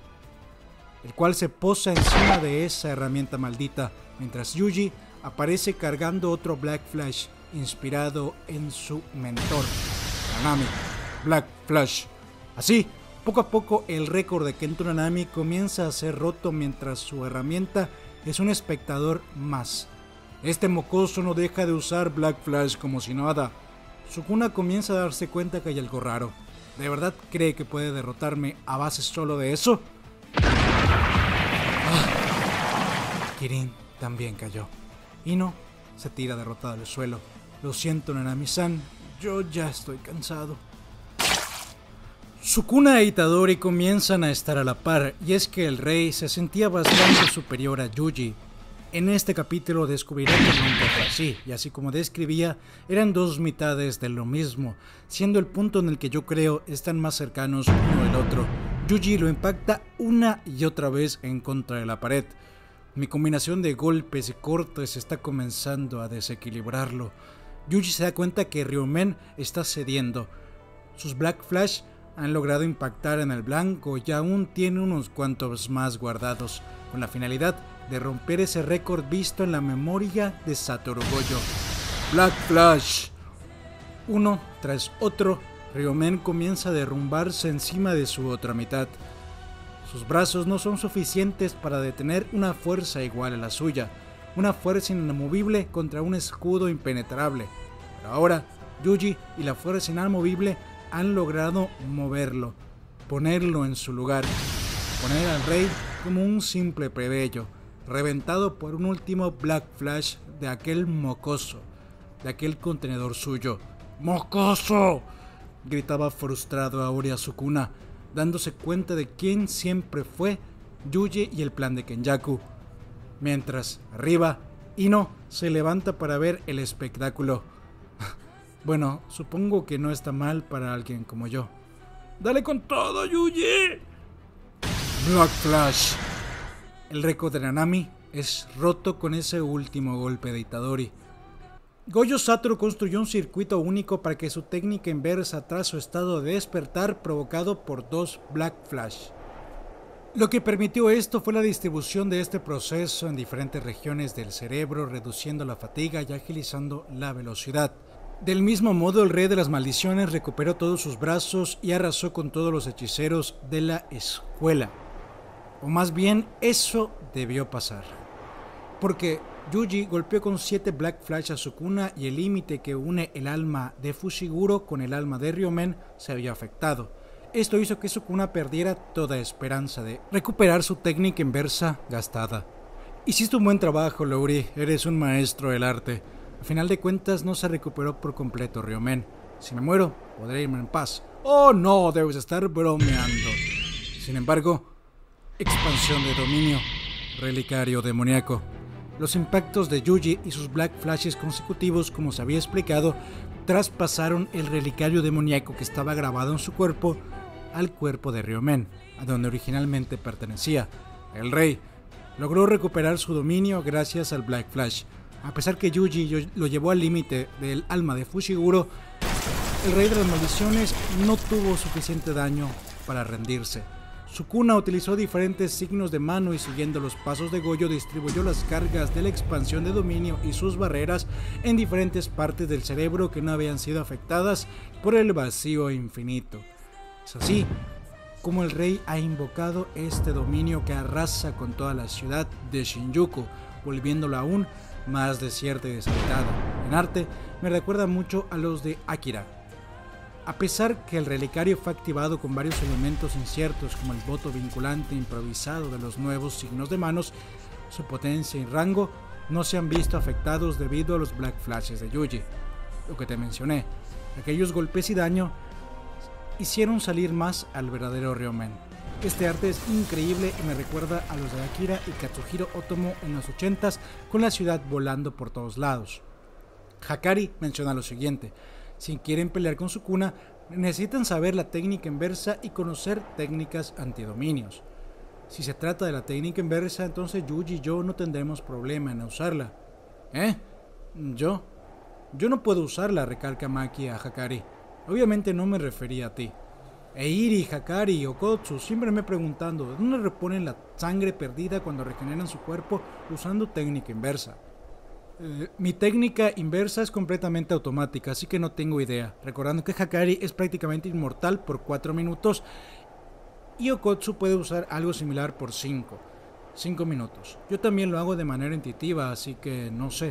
el cual se posa encima de esa herramienta maldita, mientras Yuji aparece cargando otro Black Flash inspirado en su mentor, Nanami, Black Flash. Así, poco a poco el récord de Kento Nanami comienza a ser roto mientras su herramienta es un espectador más. Este mocoso no deja de usar Black Flash como si nada. Sukuna comienza a darse cuenta que hay algo raro. ¿De verdad cree que puede derrotarme a base solo de eso? Kirin también cayó. Ino se tira derrotado al suelo. Lo siento, Nanami-san, yo ya estoy cansado. Sukuna e Itadori comienzan a estar a la par, y es que el rey se sentía bastante superior a Yuji. En este capítulo descubrirá que nunca fue así, y así como describía, eran dos mitades de lo mismo, siendo el punto en el que yo creo están más cercanos uno del otro. Yuji lo impacta una y otra vez en contra de la pared. Mi combinación de golpes y cortes está comenzando a desequilibrarlo. Yuji se da cuenta que Ryomen está cediendo. Sus Black Flash han logrado impactar en el blanco y aún tiene unos cuantos más guardados, con la finalidad de romper ese récord visto en la memoria de Satoru Gojo. Black Flash. Uno tras otro, Ryomen comienza a derrumbarse encima de su otra mitad. Sus brazos no son suficientes para detener una fuerza igual a la suya, una fuerza inamovible contra un escudo impenetrable. Pero ahora, Yuji y la fuerza inamovible han logrado moverlo, ponerlo en su lugar, poner al rey como un simple plebeyo, reventado por un último Black Flash de aquel mocoso, de aquel contenedor suyo. ¡Mocoso!, gritaba frustrado Aoria Sukuna, dándose cuenta de quién siempre fue Yuji y el plan de Kenjaku. Mientras, arriba, Ino se levanta para ver el espectáculo. Bueno, supongo que no está mal para alguien como yo. ¡Dale con todo, Yuji! Black Flash. El récord de Nanami es roto con ese último golpe de Itadori. Gojo Satoru construyó un circuito único para que su técnica inversa tras su estado de despertar provocado por 2 Black Flash. Lo que permitió esto fue la distribución de este proceso en diferentes regiones del cerebro, reduciendo la fatiga y agilizando la velocidad. Del mismo modo, el rey de las maldiciones recuperó todos sus brazos y arrasó con todos los hechiceros de la escuela. O más bien, eso debió pasar. Porque Yuji golpeó con 7 Black Flash a Sukuna y el límite que une el alma de Fushiguro con el alma de Ryomen se había afectado. Esto hizo que Sukuna perdiera toda esperanza de recuperar su técnica inversa gastada. Hiciste un buen trabajo, Lauri, eres un maestro del arte. Al final de cuentas no se recuperó por completo Ryomen. Si me muero, podré irme en paz. Oh no, debes estar bromeando. Sin embargo, Expansión de dominio. Relicario demoníaco. Los impactos de Yuji y sus Black Flashes consecutivos, como se había explicado, traspasaron el relicario demoníaco que estaba grabado en su cuerpo al cuerpo de Ryomen, a donde originalmente pertenecía. El rey logró recuperar su dominio gracias al Black Flash. A pesar que Yuji lo llevó al límite del alma de Fushiguro, el rey de las maldiciones no tuvo suficiente daño para rendirse. Sukuna utilizó diferentes signos de mano y, siguiendo los pasos de Gojo, distribuyó las cargas de la expansión de dominio y sus barreras en diferentes partes del cerebro que no habían sido afectadas por el vacío infinito. Es así como el rey ha invocado este dominio que arrasa con toda la ciudad de Shinjuku, volviéndola aún más desierta y deshabitada. En arte me recuerda mucho a los de Akira. A pesar que el relicario fue activado con varios elementos inciertos como el voto vinculante improvisado de los nuevos signos de manos, su potencia y rango no se han visto afectados debido a los Black Flashes de Yuji. Lo que te mencioné, aquellos golpes y daño hicieron salir más al verdadero Ryomen. Este arte es increíble y me recuerda a los de Akira y Katsuhiro Otomo en los 80s, con la ciudad volando por todos lados. Hakari menciona lo siguiente: si quieren pelear con Sukuna, necesitan saber la técnica inversa y conocer técnicas antidominios. Si se trata de la técnica inversa, entonces Yuji y yo no tendremos problema en usarla. ¿Yo? Yo no puedo usarla, recalca Maki a Hakari. Obviamente no me refería a ti. Eiri, Hakari y Okotsu siempre me preguntando ¿de dónde reponen la sangre perdida cuando regeneran su cuerpo usando técnica inversa? Mi técnica inversa es completamente automática, así que no tengo idea. Recordando que Hakari es prácticamente inmortal por 4 minutos y Okotsu puede usar algo similar por 5 minutos. Yo también lo hago de manera intuitiva, así que no sé.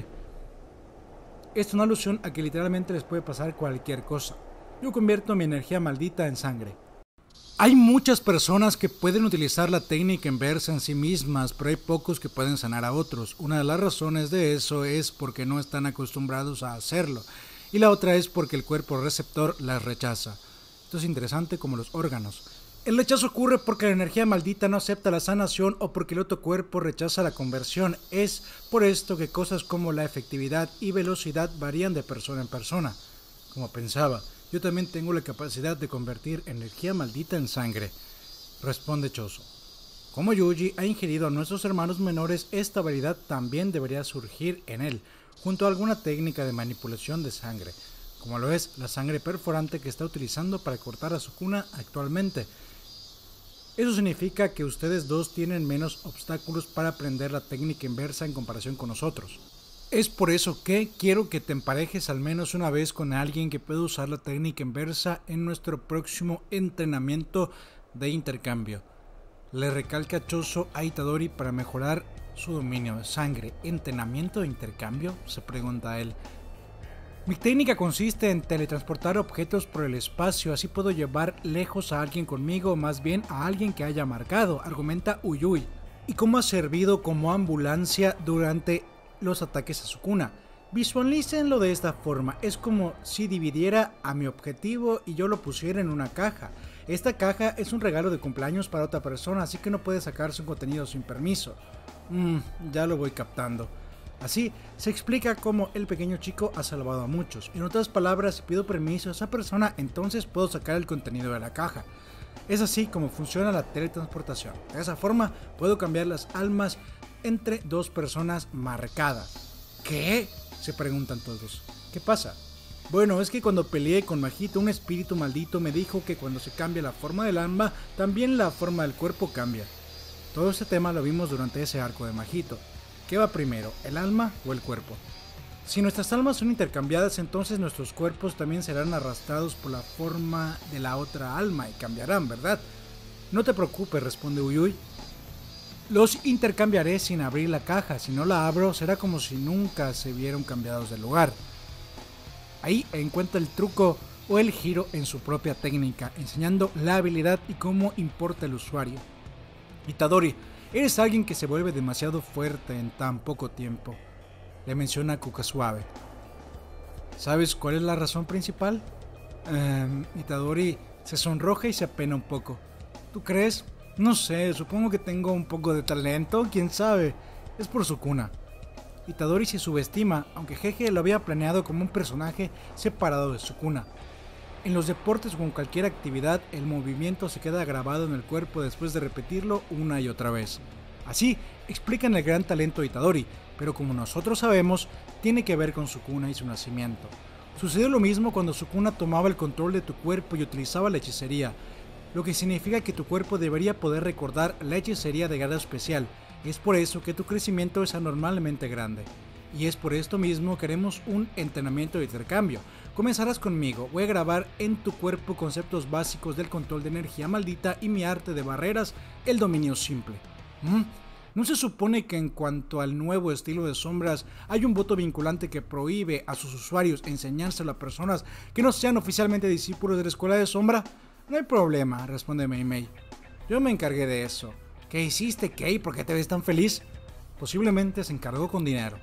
Esto es una alusión a que literalmente les puede pasar cualquier cosa. Yo convierto mi energía maldita en sangre. Hay muchas personas que pueden utilizar la técnica inversa en sí mismas, pero hay pocos que pueden sanar a otros. Una de las razones de eso es porque no están acostumbrados a hacerlo, y la otra es porque el cuerpo receptor las rechaza. Esto es interesante como los órganos. El rechazo ocurre porque la energía maldita no acepta la sanación o porque el otro cuerpo rechaza la conversión. Es por esto que cosas como la efectividad y velocidad varían de persona en persona. Como pensaba, yo también tengo la capacidad de convertir energía maldita en sangre, responde Choso. Como Yuji ha ingerido a nuestros hermanos menores, esta habilidad también debería surgir en él, junto a alguna técnica de manipulación de sangre, como lo es la sangre perforante que está utilizando para cortar a Sukuna actualmente. Eso significa que ustedes dos tienen menos obstáculos para aprender la técnica inversa en comparación con nosotros. Es por eso que quiero que te emparejes al menos una vez con alguien que pueda usar la técnica inversa en nuestro próximo entrenamiento de intercambio. Le recalca Choso a Itadori para mejorar su dominio de sangre. ¿Entrenamiento de intercambio?, se pregunta él. Mi técnica consiste en teletransportar objetos por el espacio, así puedo llevar lejos a alguien conmigo, o más bien a alguien que haya marcado, argumenta Uyui. ¿Y cómo ha servido como ambulancia durante los ataques a Sukuna? Visualícenlo de esta forma: es como si dividiera a mi objetivo y yo lo pusiera en una caja. Esta caja es un regalo de cumpleaños para otra persona, así que no puede sacarse un contenido sin permiso. Ya lo voy captando. Así se explica cómo el pequeño chico ha salvado a muchos. En otras palabras, si pido permiso a esa persona, entonces puedo sacar el contenido de la caja. Es así como funciona la teletransportación. De esa forma puedo cambiar las almas entre dos personas marcadas. ¿Qué?, se preguntan todos. ¿Qué pasa? Bueno, es que cuando peleé con Majito, un espíritu maldito me dijo que cuando se cambia la forma del alma, también la forma del cuerpo cambia. Todo este tema lo vimos durante ese arco de Majito. ¿Qué va primero, el alma o el cuerpo? Si nuestras almas son intercambiadas, entonces nuestros cuerpos también serán arrastrados por la forma de la otra alma y cambiarán, ¿verdad? No te preocupes, responde Uyui. Los intercambiaré sin abrir la caja. Si no la abro, será como si nunca se vieron cambiados de lugar. Ahí encuentra el truco o el giro en su propia técnica, enseñando la habilidad y cómo importa el usuario. Itadori, eres alguien que se vuelve demasiado fuerte en tan poco tiempo, le menciona Kukasuave. ¿Sabes cuál es la razón principal? Itadori se sonroja y se apena un poco. ¿Tú crees? No sé, supongo que tengo un poco de talento, quién sabe. Es por Sukuna. Itadori se subestima, aunque Jeje lo había planeado como un personaje separado de Sukuna. En los deportes o en cualquier actividad, el movimiento se queda grabado en el cuerpo después de repetirlo una y otra vez. Así explican el gran talento de Itadori, pero como nosotros sabemos, tiene que ver con Sukuna y su nacimiento. Sucedió lo mismo cuando Sukuna tomaba el control de tu cuerpo y utilizaba la hechicería, lo que significa que tu cuerpo debería poder recordar la hechicería de grado especial. Es por eso que tu crecimiento es anormalmente grande. Y es por esto mismo que haremos un entrenamiento de intercambio. Comenzarás conmigo, voy a grabar en tu cuerpo conceptos básicos del control de energía maldita y mi arte de barreras, el dominio simple. ¿No se supone que en cuanto al nuevo estilo de sombras hay un voto vinculante que prohíbe a sus usuarios enseñárselo a personas que no sean oficialmente discípulos de la escuela de sombra? No hay problema, responde Mei Mei. Yo me encargué de eso. ¿Qué hiciste, Kei? ¿Por qué te ves tan feliz? Posiblemente se encargó con dinero.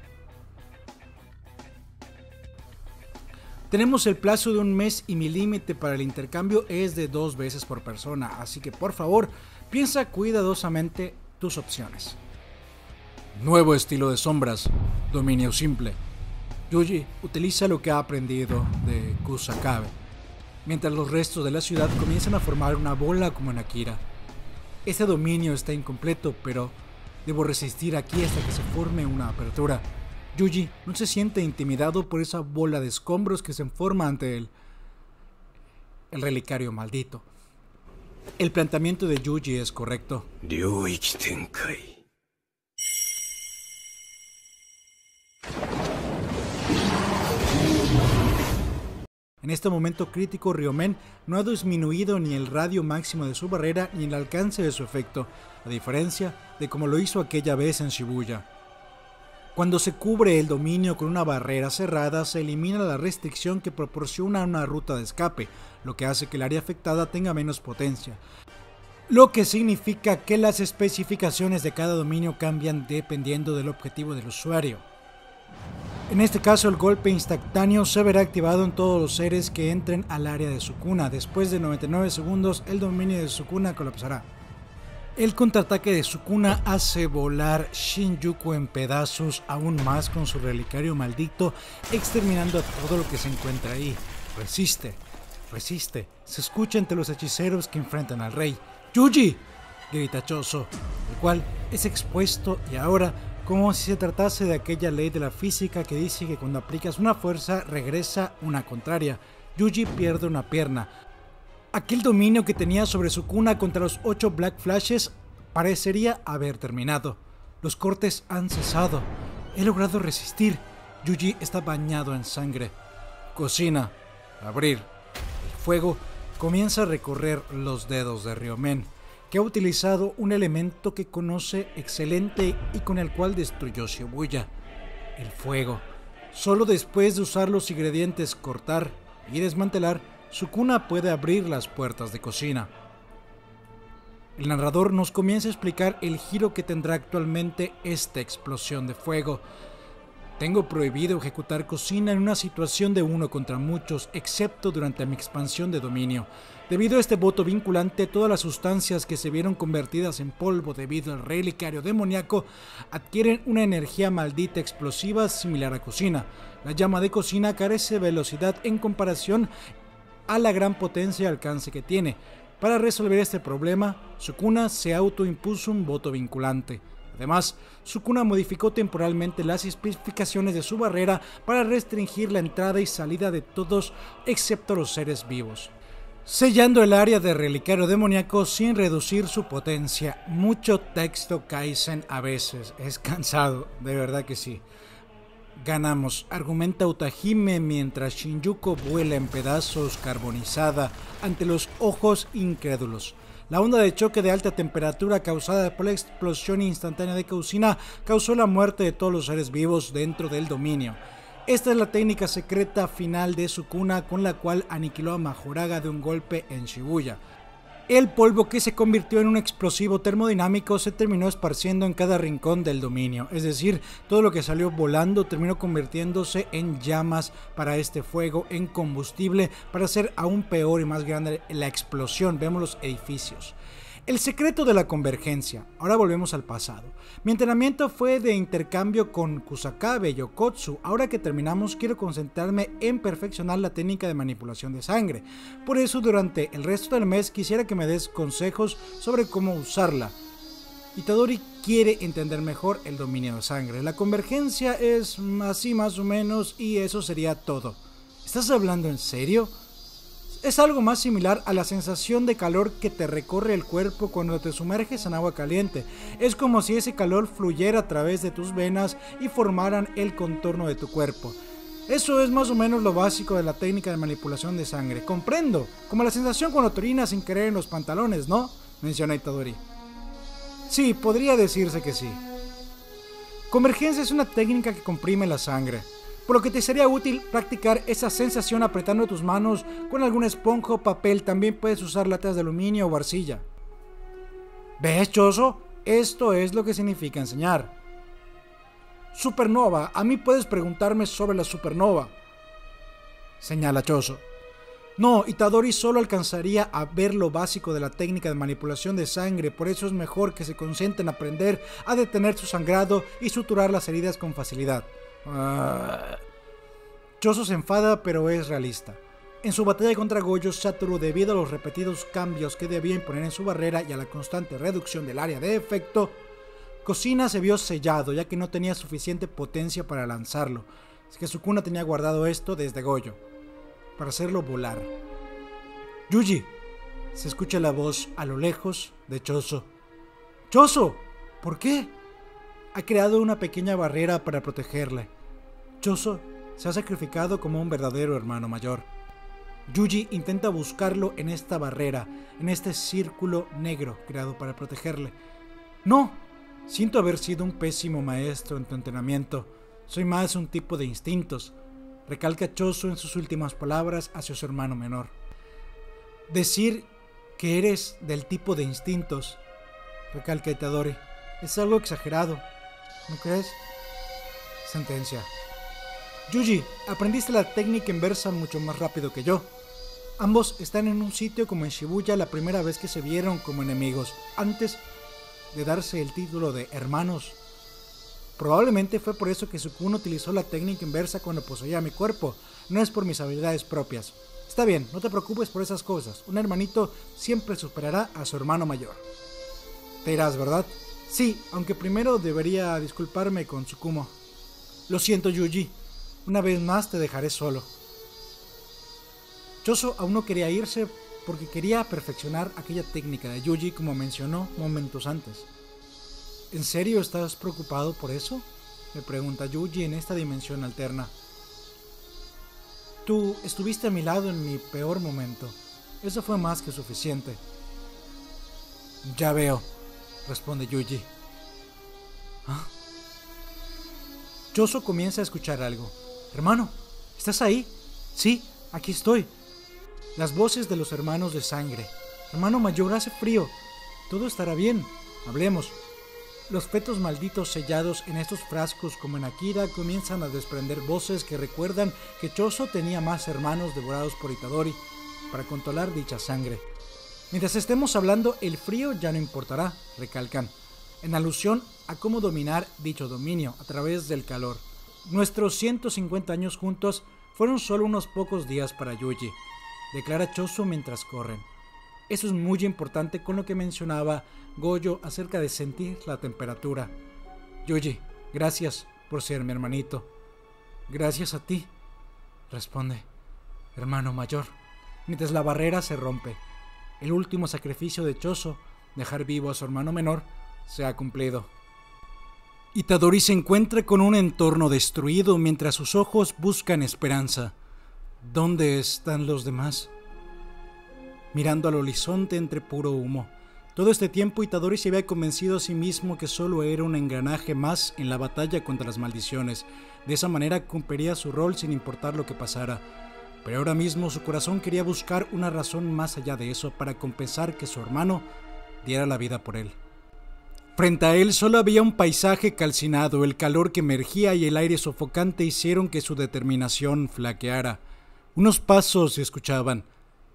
Tenemos el plazo de un mes y mi límite para el intercambio es de 2 veces por persona, así que por favor, piensa cuidadosamente tus opciones. Nuevo estilo de sombras, dominio simple. Yuji utiliza lo que ha aprendido de Kusakabe, mientras los restos de la ciudad comienzan a formar una bola como en Akira. Este dominio está incompleto, pero debo resistir aquí hasta que se forme una apertura. Yuji no se siente intimidado por esa bola de escombros que se forma ante él. El relicario maldito. El planteamiento de Yuji es correcto. Ryōiki Tenkai. En este momento crítico, Ryomen no ha disminuido ni el radio máximo de su barrera ni el alcance de su efecto, a diferencia de como lo hizo aquella vez en Shibuya. Cuando se cubre el dominio con una barrera cerrada, se elimina la restricción que proporciona una ruta de escape, lo que hace que el área afectada tenga menos potencia, lo que significa que las especificaciones de cada dominio cambian dependiendo del objetivo del usuario. En este caso, el golpe instantáneo se verá activado en todos los seres que entren al área de Sukuna. Después de 99 segundos, el dominio de Sukuna colapsará. El contraataque de Sukuna hace volar Shinjuku en pedazos aún más con su relicario maldito, exterminando a todo lo que se encuentra ahí. Resiste, resiste. Se escucha entre los hechiceros que enfrentan al rey. ¡Yuji!, grita Choso, el cual es expuesto y ahora, como si se tratase de aquella ley de la física que dice que cuando aplicas una fuerza regresa una contraria. Yuji pierde una pierna. Aquel dominio que tenía sobre Sukuna contra los 8 Black Flashes parecería haber terminado. Los cortes han cesado. He logrado resistir. Yuji está bañado en sangre. Cocina. Abrir. El fuego comienza a recorrer los dedos de Ryomen, que ha utilizado un elemento que conoce excelente y con el cual destruyó Shibuya. El fuego. Solo después de usar los ingredientes cortar y desmantelar, Sukuna puede abrir las puertas de cocina. El narrador nos comienza a explicar el giro que tendrá actualmente esta explosión de fuego. Tengo prohibido ejecutar cocina en una situación de uno contra muchos, excepto durante mi expansión de dominio. Debido a este voto vinculante, todas las sustancias que se vieron convertidas en polvo debido al relicario demoníaco adquieren una energía maldita explosiva similar a cocina. La llama de cocina carece de velocidad en comparación a la gran potencia y alcance que tiene. Para resolver este problema, Sukuna se autoimpuso un voto vinculante. Además, Sukuna modificó temporalmente las especificaciones de su barrera para restringir la entrada y salida de todos excepto los seres vivos, sellando el área de relicario demoníaco sin reducir su potencia. Mucho texto Kaizen a veces, es cansado, de verdad que sí. Ganamos, argumenta Utahime mientras Shinjuku vuela en pedazos carbonizada ante los ojos incrédulos. La onda de choque de alta temperatura causada por la explosión instantánea de cocina causó la muerte de todos los seres vivos dentro del dominio. Esta es la técnica secreta final de Sukuna con la cual aniquiló a Majoraga de un golpe en Shibuya. El polvo que se convirtió en un explosivo termodinámico se terminó esparciendo en cada rincón del dominio, es decir, todo lo que salió volando terminó convirtiéndose en llamas para este fuego, en combustible para hacer aún peor y más grande la explosión. Vemos los edificios. El secreto de la convergencia. Ahora volvemos al pasado. Mi entrenamiento fue de intercambio con Kusakabe y Okotsu. Ahora que terminamos, quiero concentrarme en perfeccionar la técnica de manipulación de sangre. Por eso, durante el resto del mes, quisiera que me des consejos sobre cómo usarla. Itadori quiere entender mejor el dominio de sangre. La convergencia es así más o menos y eso sería todo. ¿Estás hablando en serio? Es algo más similar a la sensación de calor que te recorre el cuerpo cuando te sumerges en agua caliente. Es como si ese calor fluyera a través de tus venas y formaran el contorno de tu cuerpo. Eso es más o menos lo básico de la técnica de manipulación de sangre. Comprendo, como la sensación cuando te orinas sin querer en los pantalones, ¿no? Menciona Itadori. Sí, podría decirse que sí. Convergencia es una técnica que comprime la sangre, por lo que te sería útil practicar esa sensación apretando tus manos con alguna esponja o papel. También puedes usar latas de aluminio o arcilla. ¿Ves, Choso? Esto es lo que significa enseñar. Supernova. A mí puedes preguntarme sobre la supernova, señala Choso. No, Itadori solo alcanzaría a ver lo básico de la técnica de manipulación de sangre, por eso es mejor que se concentre en aprender a detener su sangrado y suturar las heridas con facilidad. Choso se enfada, pero es realista. En su batalla contra Gojo Satoru, debido a los repetidos cambios que debía imponer en su barrera y a la constante reducción del área de efecto, Kushina se vio sellado, ya que no tenía suficiente potencia para lanzarlo. Es que Sukuna tenía guardado esto desde Gojo, para hacerlo volar. Yuji, se escucha la voz a lo lejos de Choso. ¡Choso! ¿Por qué? Ha creado una pequeña barrera para protegerle. Choso se ha sacrificado como un verdadero hermano mayor. Yuji intenta buscarlo en esta barrera, en este círculo negro creado para protegerle. No, siento haber sido un pésimo maestro en tu entrenamiento. Soy más un tipo de instintos, recalca Choso en sus últimas palabras hacia su hermano menor. Decir que eres del tipo de instintos, recalca Itadori, es algo exagerado, ¿no crees? Sentencia. Yuji, aprendiste la técnica inversa mucho más rápido que yo. Ambos están en un sitio como en Shibuya la primera vez que se vieron como enemigos, antes de darse el título de hermanos. Probablemente fue por eso que Sukuna utilizó la técnica inversa cuando poseía mi cuerpo, no es por mis habilidades propias. Está bien, no te preocupes por esas cosas, un hermanito siempre superará a su hermano mayor. Te irás, ¿verdad? Sí, aunque primero debería disculparme con Tsukumo. Lo siento, Yuji. Una vez más te dejaré solo. Choso aún no quería irse porque quería perfeccionar aquella técnica de Yuji como mencionó momentos antes. ¿En serio estás preocupado por eso?, le pregunta Yuji en esta dimensión alterna. Tú estuviste a mi lado en mi peor momento. Eso fue más que suficiente. Ya veo, responde Yuji. ¿Ah? Choso comienza a escuchar algo. Hermano, ¿estás ahí? Sí, aquí estoy. Las voces de los hermanos de sangre. Hermano mayor, hace frío. Todo estará bien. Hablemos. Los fetos malditos sellados en estos frascos como en Akira comienzan a desprender voces que recuerdan que Choso tenía más hermanos devorados por Itadori para controlar dicha sangre. Mientras estemos hablando, el frío ya no importará, recalcan, en alusión a cómo dominar dicho dominio a través del calor. Nuestros 150 años juntos fueron solo unos pocos días para Yuji, declara Choso mientras corren. Eso es muy importante con lo que mencionaba Gojo acerca de sentir la temperatura. Yuji, gracias por ser mi hermanito. Gracias a ti, responde, hermano mayor, mientras la barrera se rompe. El último sacrificio de Choso, dejar vivo a su hermano menor, se ha cumplido. Itadori se encuentra con un entorno destruido mientras sus ojos buscan esperanza. ¿Dónde están los demás? Mirando al horizonte entre puro humo. Todo este tiempo Itadori se había convencido a sí mismo que solo era un engranaje más en la batalla contra las maldiciones. De esa manera cumpliría su rol sin importar lo que pasara. Pero ahora mismo su corazón quería buscar una razón más allá de eso para compensar que su hermano diera la vida por él. Frente a él solo había un paisaje calcinado, el calor que emergía y el aire sofocante hicieron que su determinación flaqueara. Unos pasos se escuchaban.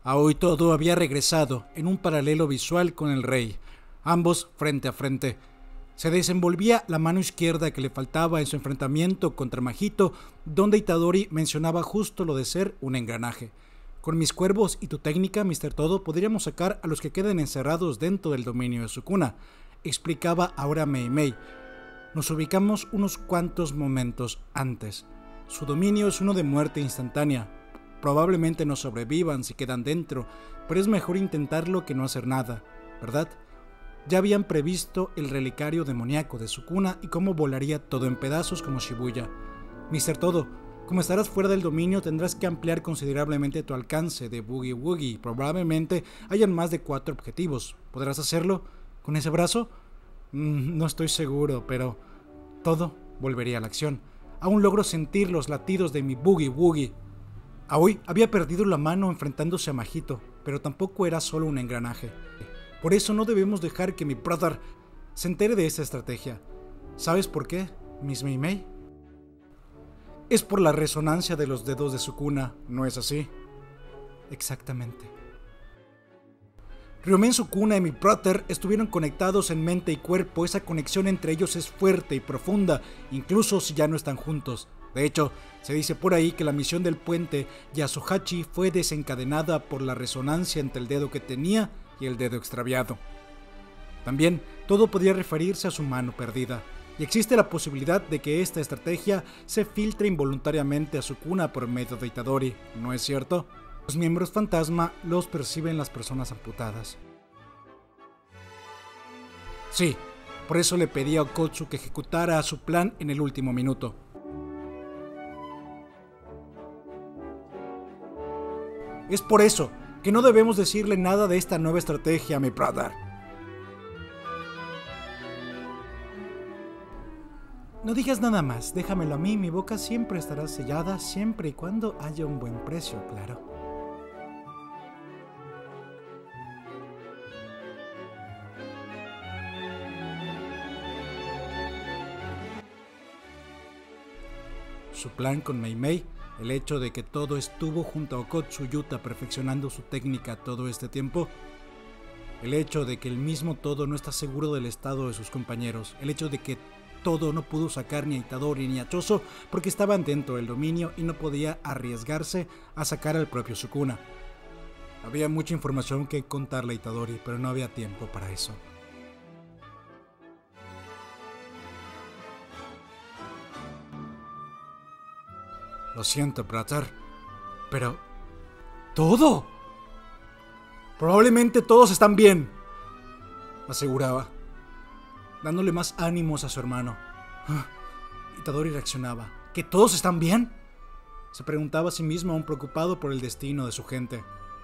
Aoi todo había regresado en un paralelo visual con el rey, ambos frente a frente. Se desenvolvía la mano izquierda que le faltaba en su enfrentamiento contra Mahito, donde Itadori mencionaba justo lo de ser un engranaje. Con mis cuervos y tu técnica, Mr. Todo, podríamos sacar a los que queden encerrados dentro del dominio de Sukuna, explicaba ahora Mei Mei. Nos ubicamos unos cuantos momentos antes. Su dominio es uno de muerte instantánea. Probablemente no sobrevivan si quedan dentro, pero es mejor intentarlo que no hacer nada, ¿verdad? Ya habían previsto el relicario demoníaco de Sukuna y cómo volaría todo en pedazos como Shibuya. Mr. Todo, como estarás fuera del dominio, tendrás que ampliar considerablemente tu alcance de Boogie Woogie. Probablemente hayan más de 4 objetivos. ¿Podrás hacerlo con ese brazo? No estoy seguro, pero todo volvería a la acción. Aún logro sentir los latidos de mi Boogie Woogie. Aoi había perdido la mano enfrentándose a Mahito, pero tampoco era solo un engranaje. Por eso no debemos dejar que mi brother se entere de esta estrategia. ¿Sabes por qué, Miss Mei Mei? Es por la resonancia de los dedos de Sukuna, ¿no es así? Exactamente. Ryomen Sukuna y mi brother estuvieron conectados en mente y cuerpo. Esa conexión entre ellos es fuerte y profunda, incluso si ya no están juntos. De hecho, se dice por ahí que la misión del puente Yasuhachi fue desencadenada por la resonancia entre el dedo que tenía y el dedo extraviado. También todo podría referirse a su mano perdida, y existe la posibilidad de que esta estrategia se filtre involuntariamente a Sukuna por medio de Itadori, ¿no es cierto? Los miembros fantasma los perciben las personas amputadas. Sí, por eso le pedí a Okotsu que ejecutara su plan en el último minuto. Es por eso que no debemos decirle nada de esta nueva estrategia a mi brother. No digas nada más, déjamelo a mí, mi boca siempre estará sellada, siempre y cuando haya un buen precio, claro. Su plan con Mei Mei, el hecho de que todo estuvo junto a Okotsu Yuta perfeccionando su técnica todo este tiempo, el hecho de que el mismo Todo no está seguro del estado de sus compañeros, el hecho de que Todo no pudo sacar ni a Itadori ni a Choso porque estaban dentro del dominio y no podía arriesgarse a sacar al propio Sukuna. Había mucha información que contarle a Itadori, pero no había tiempo para eso. Lo siento, brother, pero... ¡todo! Probablemente todos están bien, aseguraba, dándole más ánimos a su hermano. Itadori reaccionaba. ¿Que todos están bien? Se preguntaba a sí mismo, aún preocupado por el destino de su gente.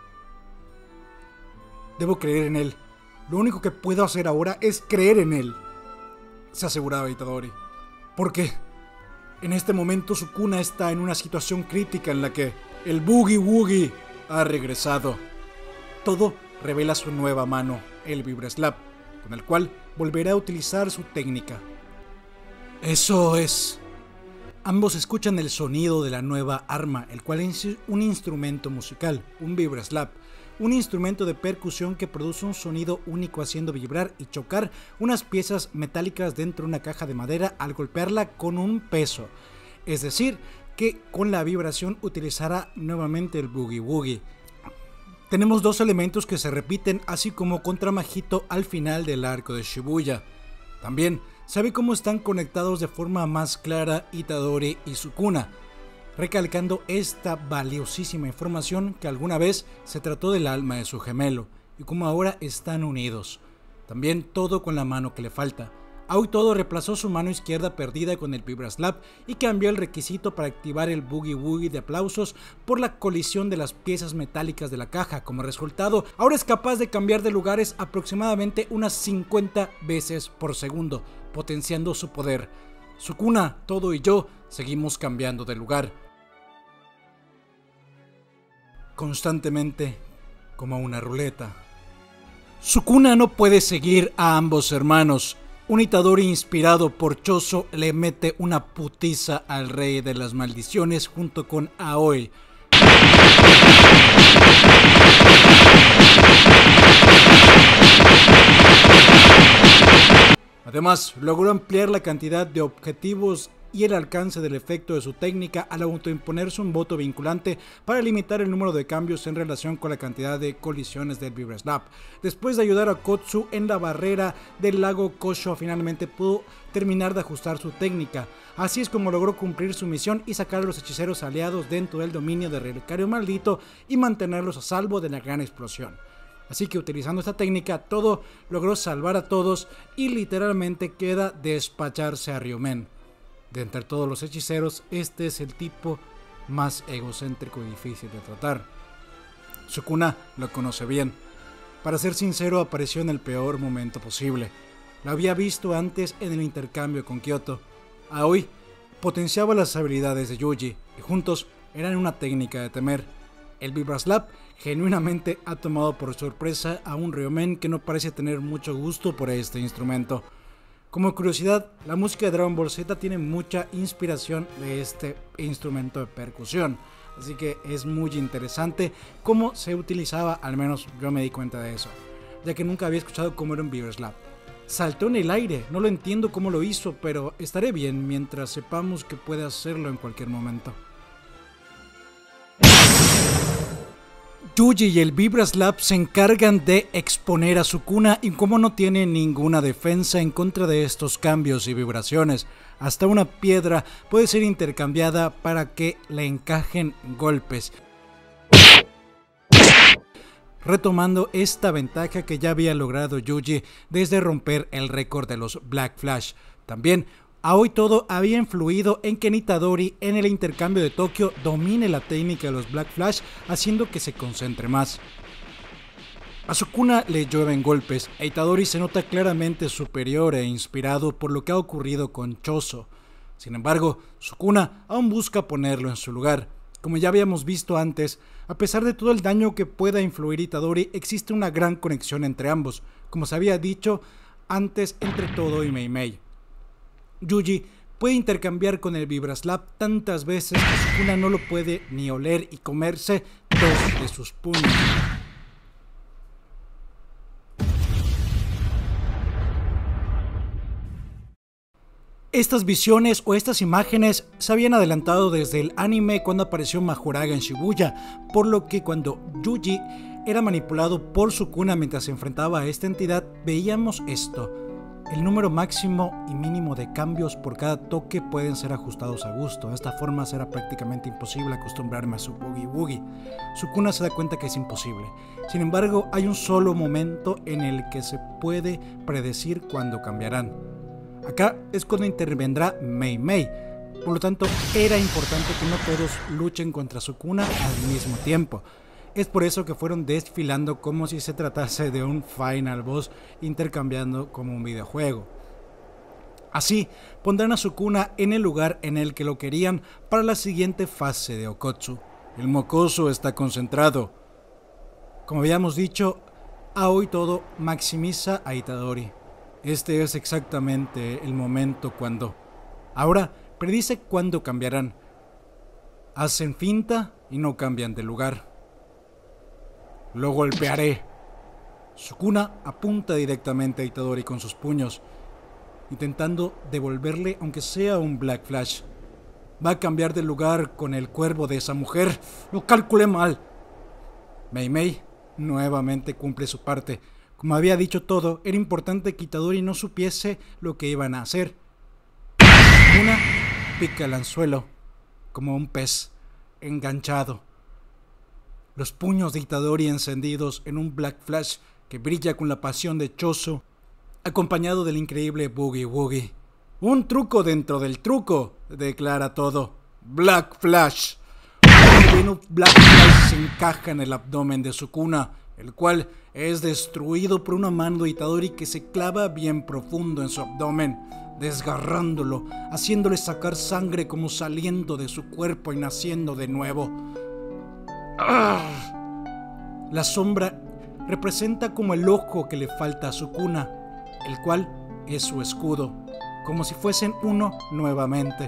Debo creer en él. Lo único que puedo hacer ahora es creer en él, se aseguraba Itadori. ¿Por qué? En este momento Sukuna está en una situación crítica en la que el Boogie Woogie ha regresado. Todo revela su nueva mano, el Vibra-Slap, con el cual volverá a utilizar su técnica. Eso es. Ambos escuchan el sonido de la nueva arma, el cual es un instrumento musical, un Vibra-Slap, un instrumento de percusión que produce un sonido único haciendo vibrar y chocar unas piezas metálicas dentro de una caja de madera al golpearla con un peso. Es decir, que con la vibración utilizará nuevamente el Boogie Woogie. Tenemos dos elementos que se repiten, así como contra Mahito al final del arco de Shibuya. También se ve cómo están conectados de forma más clara Itadori y Sukuna, recalcando esta valiosísima información que alguna vez se trató del alma de su gemelo y cómo ahora están unidos. También todo con la mano que le falta. Aoi Todo reemplazó su mano izquierda perdida con el Vibra-Slap y cambió el requisito para activar el Boogie Woogie de aplausos por la colisión de las piezas metálicas de la caja. Como resultado, ahora es capaz de cambiar de lugares aproximadamente unas 50 veces por segundo, potenciando su poder. Sukuna, Todo y yo seguimos cambiando de lugar constantemente, como una ruleta. Sukuna no puede seguir a ambos hermanos. Un Itadori inspirado por Choso le mete una putiza al rey de las maldiciones junto con Aoi. Además, logró ampliar la cantidad de objetivos y el alcance del efecto de su técnica al autoimponerse un voto vinculante para limitar el número de cambios en relación con la cantidad de colisiones del Vibra-Slap. Después de ayudar a Kotsu en la barrera del lago Kosho, finalmente pudo terminar de ajustar su técnica. Así es como logró cumplir su misión y sacar a los hechiceros aliados dentro del dominio del relicario maldito y mantenerlos a salvo de la gran explosión. Así que utilizando esta técnica, todo logró salvar a todos y literalmente queda despacharse a Ryumen. De entre todos los hechiceros, este es el tipo más egocéntrico y difícil de tratar. Sukuna lo conoce bien. Para ser sincero, apareció en el peor momento posible. Lo había visto antes en el intercambio con Kyoto. Aoi potenciaba las habilidades de Yuji y juntos eran una técnica de temer. El Vibra-Slap genuinamente ha tomado por sorpresa a un Ryumen que no parece tener mucho gusto por este instrumento. Como curiosidad, la música de Dragon Ball Z tiene mucha inspiración de este instrumento de percusión, así que es muy interesante cómo se utilizaba, al menos yo me di cuenta de eso, ya que nunca había escuchado cómo era un Vibra-Slap. Saltó en el aire, no lo entiendo cómo lo hizo, pero estaré bien mientras sepamos que puede hacerlo en cualquier momento. Yuji y el Vibra-Slap se encargan de exponer a Sukuna y como no tiene ninguna defensa en contra de estos cambios y vibraciones, hasta una piedra puede ser intercambiada para que le encajen golpes, retomando esta ventaja que ya había logrado Yuji desde romper el récord de los Black Flash. También Aoi todo había influido en que Itadori en el intercambio de Tokio domine la técnica de los Black Flash, haciendo que se concentre más. A Sukuna le llueven golpes, e Itadori se nota claramente superior e inspirado por lo que ha ocurrido con Choso. Sin embargo, Sukuna aún busca ponerlo en su lugar. Como ya habíamos visto antes, a pesar de todo el daño que pueda influir Itadori, existe una gran conexión entre ambos, como se había dicho antes entre Todo y Mei Mei. Yuji puede intercambiar con el Vibra-Slap tantas veces que Sukuna no lo puede ni oler y comerse dos de sus puños. Estas visiones o estas imágenes se habían adelantado desde el anime cuando apareció Majoraga en Shibuya, por lo que cuando Yuji era manipulado por Sukuna mientras se enfrentaba a esta entidad, veíamos esto. El número máximo y mínimo de cambios por cada toque pueden ser ajustados a gusto. De esta forma será prácticamente imposible acostumbrarme a su Boogie Woogie. Sukuna se da cuenta que es imposible. Sin embargo, hay un solo momento en el que se puede predecir cuándo cambiarán. Acá es cuando intervendrá Mei Mei. Por lo tanto, era importante que no todos luchen contra Sukuna al mismo tiempo. Es por eso que fueron desfilando como si se tratase de un final boss, intercambiando como un videojuego. Así, pondrán a Sukuna en el lugar en el que lo querían para la siguiente fase de Okotsu. El mocoso está concentrado. Como habíamos dicho, Aoi todo maximiza a Itadori. Este es exactamente el momento cuando... Ahora, predice cuándo cambiarán. Hacen finta y no cambian de lugar. Lo golpearé. Sukuna apunta directamente a Itadori con sus puños, intentando devolverle aunque sea un Black Flash. Va a cambiar de lugar con el cuervo de esa mujer. Lo calculé mal. Mei Mei nuevamente cumple su parte. Como había dicho todo, era importante que Itadori no supiese lo que iban a hacer. Sukuna pica el anzuelo como un pez enganchado. Los puños de Itadori encendidos en un Black Flash que brilla con la pasión de Choso, acompañado del increíble Boogie Woogie. Un truco dentro del truco, declara todo. Black Flash. Un Black Flash se encaja en el abdomen de Sukuna, el cual es destruido por una mano de Itadori que se clava bien profundo en su abdomen, desgarrándolo, haciéndole sacar sangre como saliendo de su cuerpo y naciendo de nuevo. La sombra representa como el ojo que le falta a Sukuna, el cual es su escudo, como si fuesen uno nuevamente.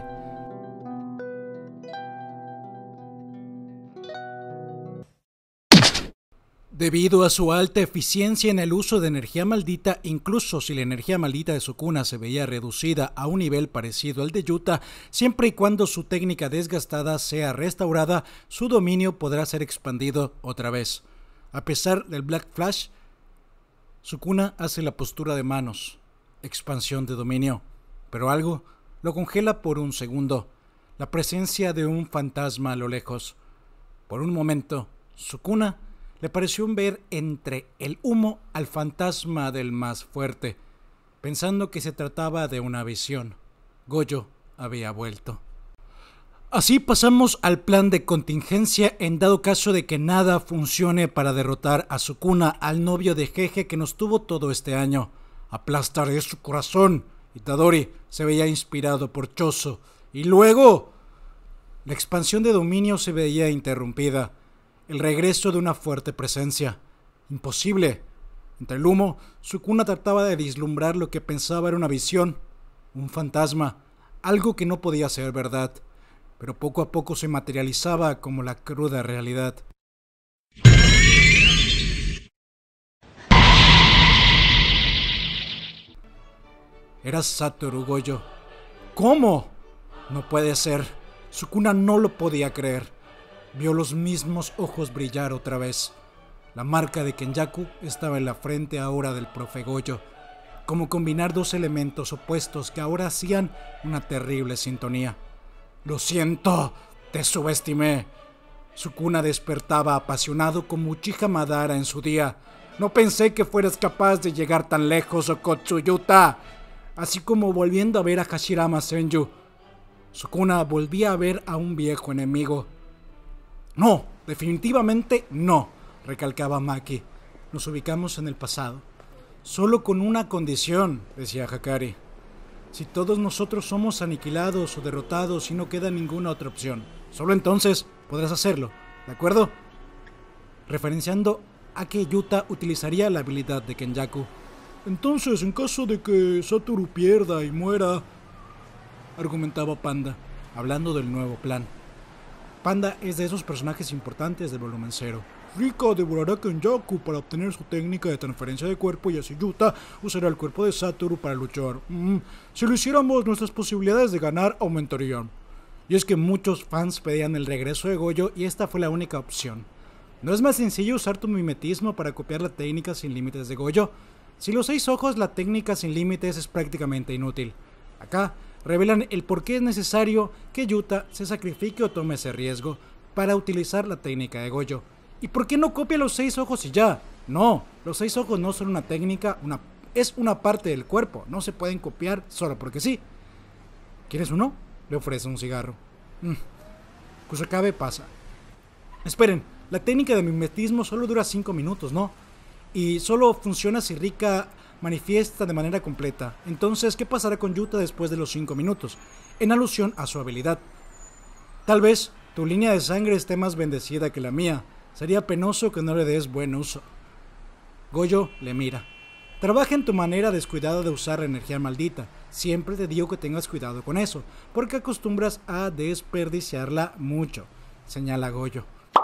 Debido a su alta eficiencia en el uso de energía maldita, incluso si la energía maldita de Sukuna se veía reducida a un nivel parecido al de Yuta, siempre y cuando su técnica desgastada sea restaurada, su dominio podrá ser expandido otra vez. A pesar del Black Flash, Sukuna hace la postura de manos, expansión de dominio, pero algo lo congela por un segundo, la presencia de un fantasma a lo lejos. Por un momento, Sukuna le pareció ver entre el humo al fantasma del más fuerte, pensando que se trataba de una visión. Gojo había vuelto. Así pasamos al plan de contingencia en dado caso de que nada funcione para derrotar a Sukuna, al novio de Jeje que nos tuvo todo este año. Aplastaré su corazón. Itadori se veía inspirado por Choso. Y luego, la expansión de dominio se veía interrumpida. El regreso de una fuerte presencia. Imposible. Entre el humo, Sukuna trataba de vislumbrar lo que pensaba era una visión, un fantasma, algo que no podía ser verdad, pero poco a poco se materializaba como la cruda realidad. Era Satoru Gojo. ¿Cómo? No puede ser. Sukuna no lo podía creer. Vio los mismos ojos brillar otra vez. La marca de Kenjaku estaba en la frente ahora del profe Gojo. Como combinar dos elementos opuestos que ahora hacían una terrible sintonía. Lo siento, te subestimé. Sukuna despertaba apasionado como Uchiha Madara en su día. No pensé que fueras capaz de llegar tan lejos, Okotsuyuta. Así como volviendo a ver a Hashirama Senju, Sukuna volvía a ver a un viejo enemigo. No, definitivamente no, recalcaba Maki. Nos ubicamos en el pasado. Solo con una condición, decía Hakari. Si todos nosotros somos aniquilados o derrotados y no queda ninguna otra opción, solo entonces podrás hacerlo, ¿de acuerdo? Referenciando a que Yuta utilizaría la habilidad de Kenjaku. Entonces, en caso de que Satoru pierda y muera, argumentaba Panda, hablando del nuevo plan. Panda es de esos personajes importantes del volumen 0. Rika devorará a Kenjaku para obtener su técnica de transferencia de cuerpo y así Yuta usará el cuerpo de Satoru para luchar. Si lo hiciéramos, nuestras posibilidades de ganar aumentarían. Y es que muchos fans pedían el regreso de Gojo y esta fue la única opción. ¿No es más sencillo usar tu mimetismo para copiar la técnica sin límites de Gojo? Si los 6 ojos, la técnica sin límites es prácticamente inútil. Acá revelan el por qué es necesario que Yuta se sacrifique o tome ese riesgo para utilizar la técnica de Gojo. ¿Y por qué no copia los 6 ojos y ya? No, los 6 ojos no son una técnica, es una parte del cuerpo, no se pueden copiar solo porque sí. ¿Quieres uno? Le ofrece un cigarro. Kusakabe pasa. Esperen, la técnica de mimetismo solo dura 5 minutos, ¿no? Y solo funciona si Rika manifiesta de manera completa. Entonces, ¿qué pasará con Yuta después de los 5 minutos? En alusión a su habilidad. Tal vez tu línea de sangre esté más bendecida que la mía. Sería penoso que no le des buen uso. Gojo le mira. Trabaja en tu manera descuidada de usar la energía maldita. Siempre te digo que tengas cuidado con eso, porque acostumbras a desperdiciarla mucho, señala Gojo.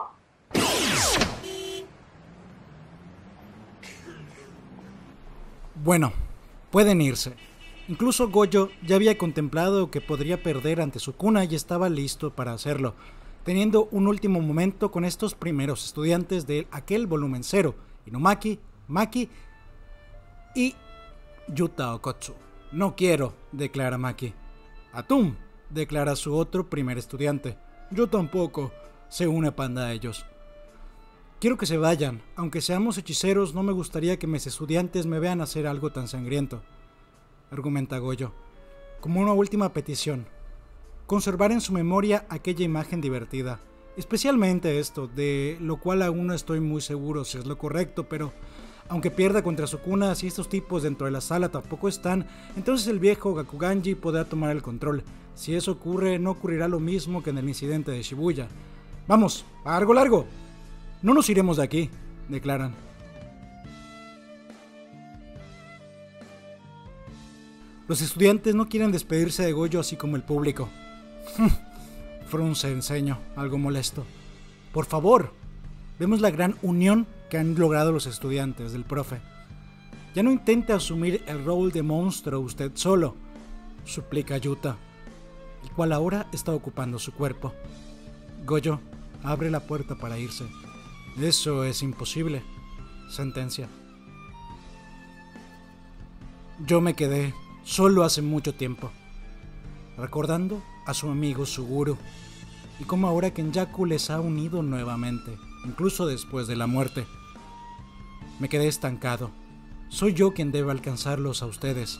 Bueno, pueden irse. Incluso Gojo ya había contemplado que podría perder ante Sukuna y estaba listo para hacerlo, teniendo un último momento con estos primeros estudiantes de aquel volumen 0, Inumaki, Maki y Yuta Okkotsu. No quiero, declara Maki. Atum, declara su otro primer estudiante. Yo tampoco, se une Panda a ellos. Quiero que se vayan, aunque seamos hechiceros, no me gustaría que mis estudiantes me vean hacer algo tan sangriento, argumenta Gojo, como una última petición. Conservar en su memoria aquella imagen divertida, especialmente esto, de lo cual aún no estoy muy seguro si es lo correcto, pero aunque pierda contra Sukuna, si estos tipos dentro de la sala tampoco están, entonces el viejo Gakuganji podrá tomar el control. Si eso ocurre, no ocurrirá lo mismo que en el incidente de Shibuya. ¡Vamos! ¡Largo, largo! No nos iremos de aquí, declaran. Los estudiantes no quieren despedirse de Gojo así como el público. Frunce el ceño, algo molesto. Por favor, vemos la gran unión que han logrado los estudiantes del profe. Ya no intente asumir el rol de monstruo usted solo, suplica Yuta, el cual ahora está ocupando su cuerpo. Gojo abre la puerta para irse. Eso es imposible, sentencia. Yo me quedé solo hace mucho tiempo, recordando a su amigo Suguru, y cómo ahora Kenjaku les ha unido nuevamente, incluso después de la muerte. Me quedé estancado. Soy yo quien debe alcanzarlos a ustedes.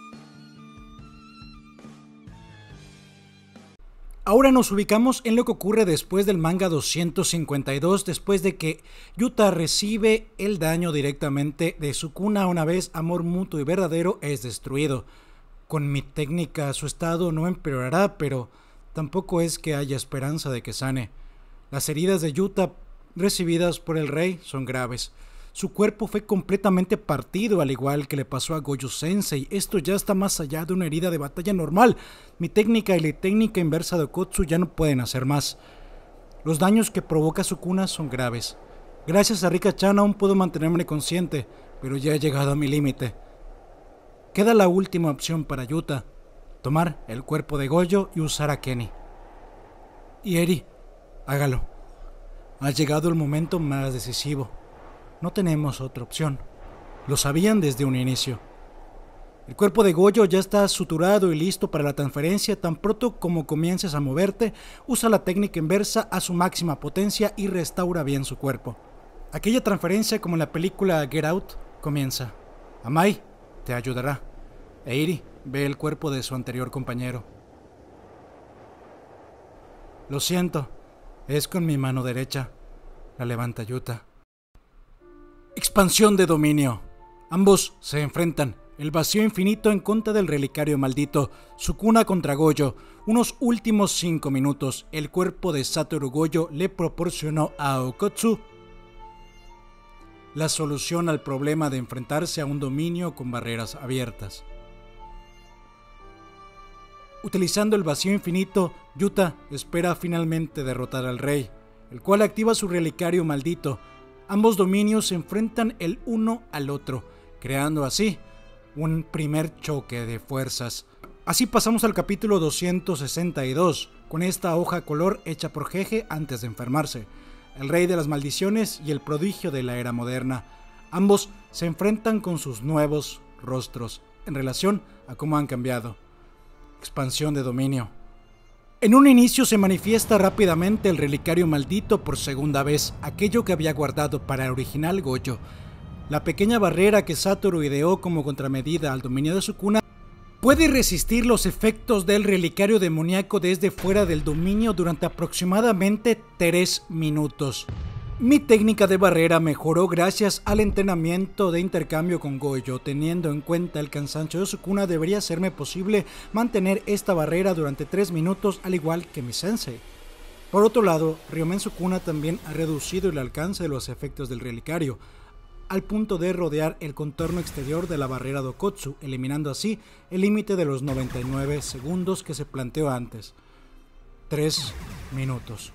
Ahora nos ubicamos en lo que ocurre después del manga 252, después de que Yuta recibe el daño directamente de Sukuna una vez amor mutuo y verdadero es destruido. Con mi técnica su estado no empeorará, pero tampoco es que haya esperanza de que sane. Las heridas de Yuta recibidas por el rey son graves. Su cuerpo fue completamente partido, al igual que le pasó a Gojo Sensei. Esto ya está más allá de una herida de batalla normal. Mi técnica y la técnica inversa de Okotsu ya no pueden hacer más. Los daños que provoca Sukuna son graves. Gracias a Rika-chan aún puedo mantenerme consciente, pero ya he llegado a mi límite. Queda la última opción para Yuta: tomar el cuerpo de Gojo y usar a Kenny. Y Eri, hágalo. Ha llegado el momento más decisivo. No tenemos otra opción. Lo sabían desde un inicio. El cuerpo de Gojo ya está suturado y listo para la transferencia. Tan pronto como comiences a moverte, usa la técnica inversa a su máxima potencia y restaura bien su cuerpo. Aquella transferencia, como en la película Get Out, comienza. Amai te ayudará. Eiri ve el cuerpo de su anterior compañero. Lo siento, es con mi mano derecha. La levanta Yuta. Expansión de dominio. Ambos se enfrentan. El vacío infinito en contra del relicario maldito. Sukuna contra Gojo. Unos últimos 5 minutos. El cuerpo de Satoru Gojo le proporcionó a Okotsu la solución al problema de enfrentarse a un dominio con barreras abiertas. Utilizando el vacío infinito, Yuta espera finalmente derrotar al rey, el cual activa su relicario maldito. Ambos dominios se enfrentan el uno al otro, creando así un primer choque de fuerzas. Así pasamos al capítulo 262, con esta hoja color hecha por Jeje antes de enfermarse, el rey de las maldiciones y el prodigio de la era moderna. Ambos se enfrentan con sus nuevos rostros, en relación a cómo han cambiado. Expansión de dominio. En un inicio se manifiesta rápidamente el relicario maldito por segunda vez, aquello que había guardado para el original Gojo. La pequeña barrera que Satoru ideó como contramedida al dominio de Sukuna puede resistir los efectos del relicario demoníaco desde fuera del dominio durante aproximadamente 3 minutos. Mi técnica de barrera mejoró gracias al entrenamiento de intercambio con Gojo. Teniendo en cuenta el cansancio de Sukuna, debería serme posible mantener esta barrera durante 3 minutos, al igual que mi sensei. Por otro lado, Ryomen Sukuna también ha reducido el alcance de los efectos del relicario, al punto de rodear el contorno exterior de la barrera de Okotsu, eliminando así el límite de los 99 segundos que se planteó antes. 3 minutos.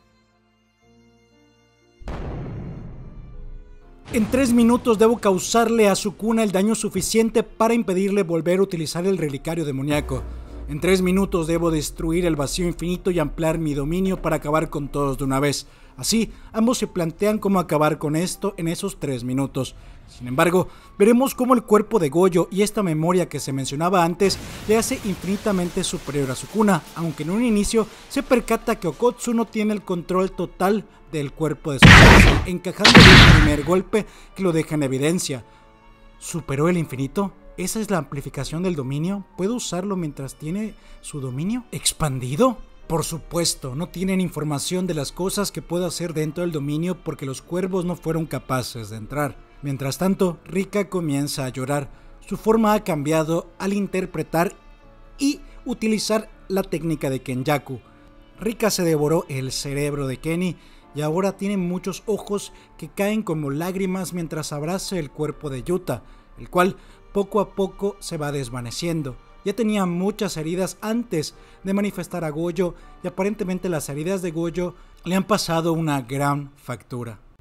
En 3 minutos debo causarle a Sukuna el daño suficiente para impedirle volver a utilizar el relicario demoníaco. En 3 minutos debo destruir el vacío infinito y ampliar mi dominio para acabar con todos de una vez. Así, ambos se plantean cómo acabar con esto en esos 3 minutos. Sin embargo, veremos cómo el cuerpo de Gojo y esta memoria que se mencionaba antes le hace infinitamente superior a Sukuna, aunque en un inicio se percata que Okotsu no tiene el control total del cuerpo de Sukuna, encajando el primer golpe que lo deja en evidencia. ¿Superó el infinito? ¿Esa es la amplificación del dominio? ¿Puedo usarlo mientras tiene su dominio expandido? Por supuesto, no tienen información de las cosas que puedo hacer dentro del dominio porque los cuervos no fueron capaces de entrar. Mientras tanto, Rika comienza a llorar. Su forma ha cambiado al interpretar y utilizar la técnica de Kenjaku. Rika se devoró el cerebro de Kenny y ahora tiene muchos ojos que caen como lágrimas mientras abraza el cuerpo de Yuta, el cual poco a poco se va desvaneciendo. Ya tenía muchas heridas antes de manifestar a Gojo y aparentemente las heridas de Gojo le han pasado una gran factura.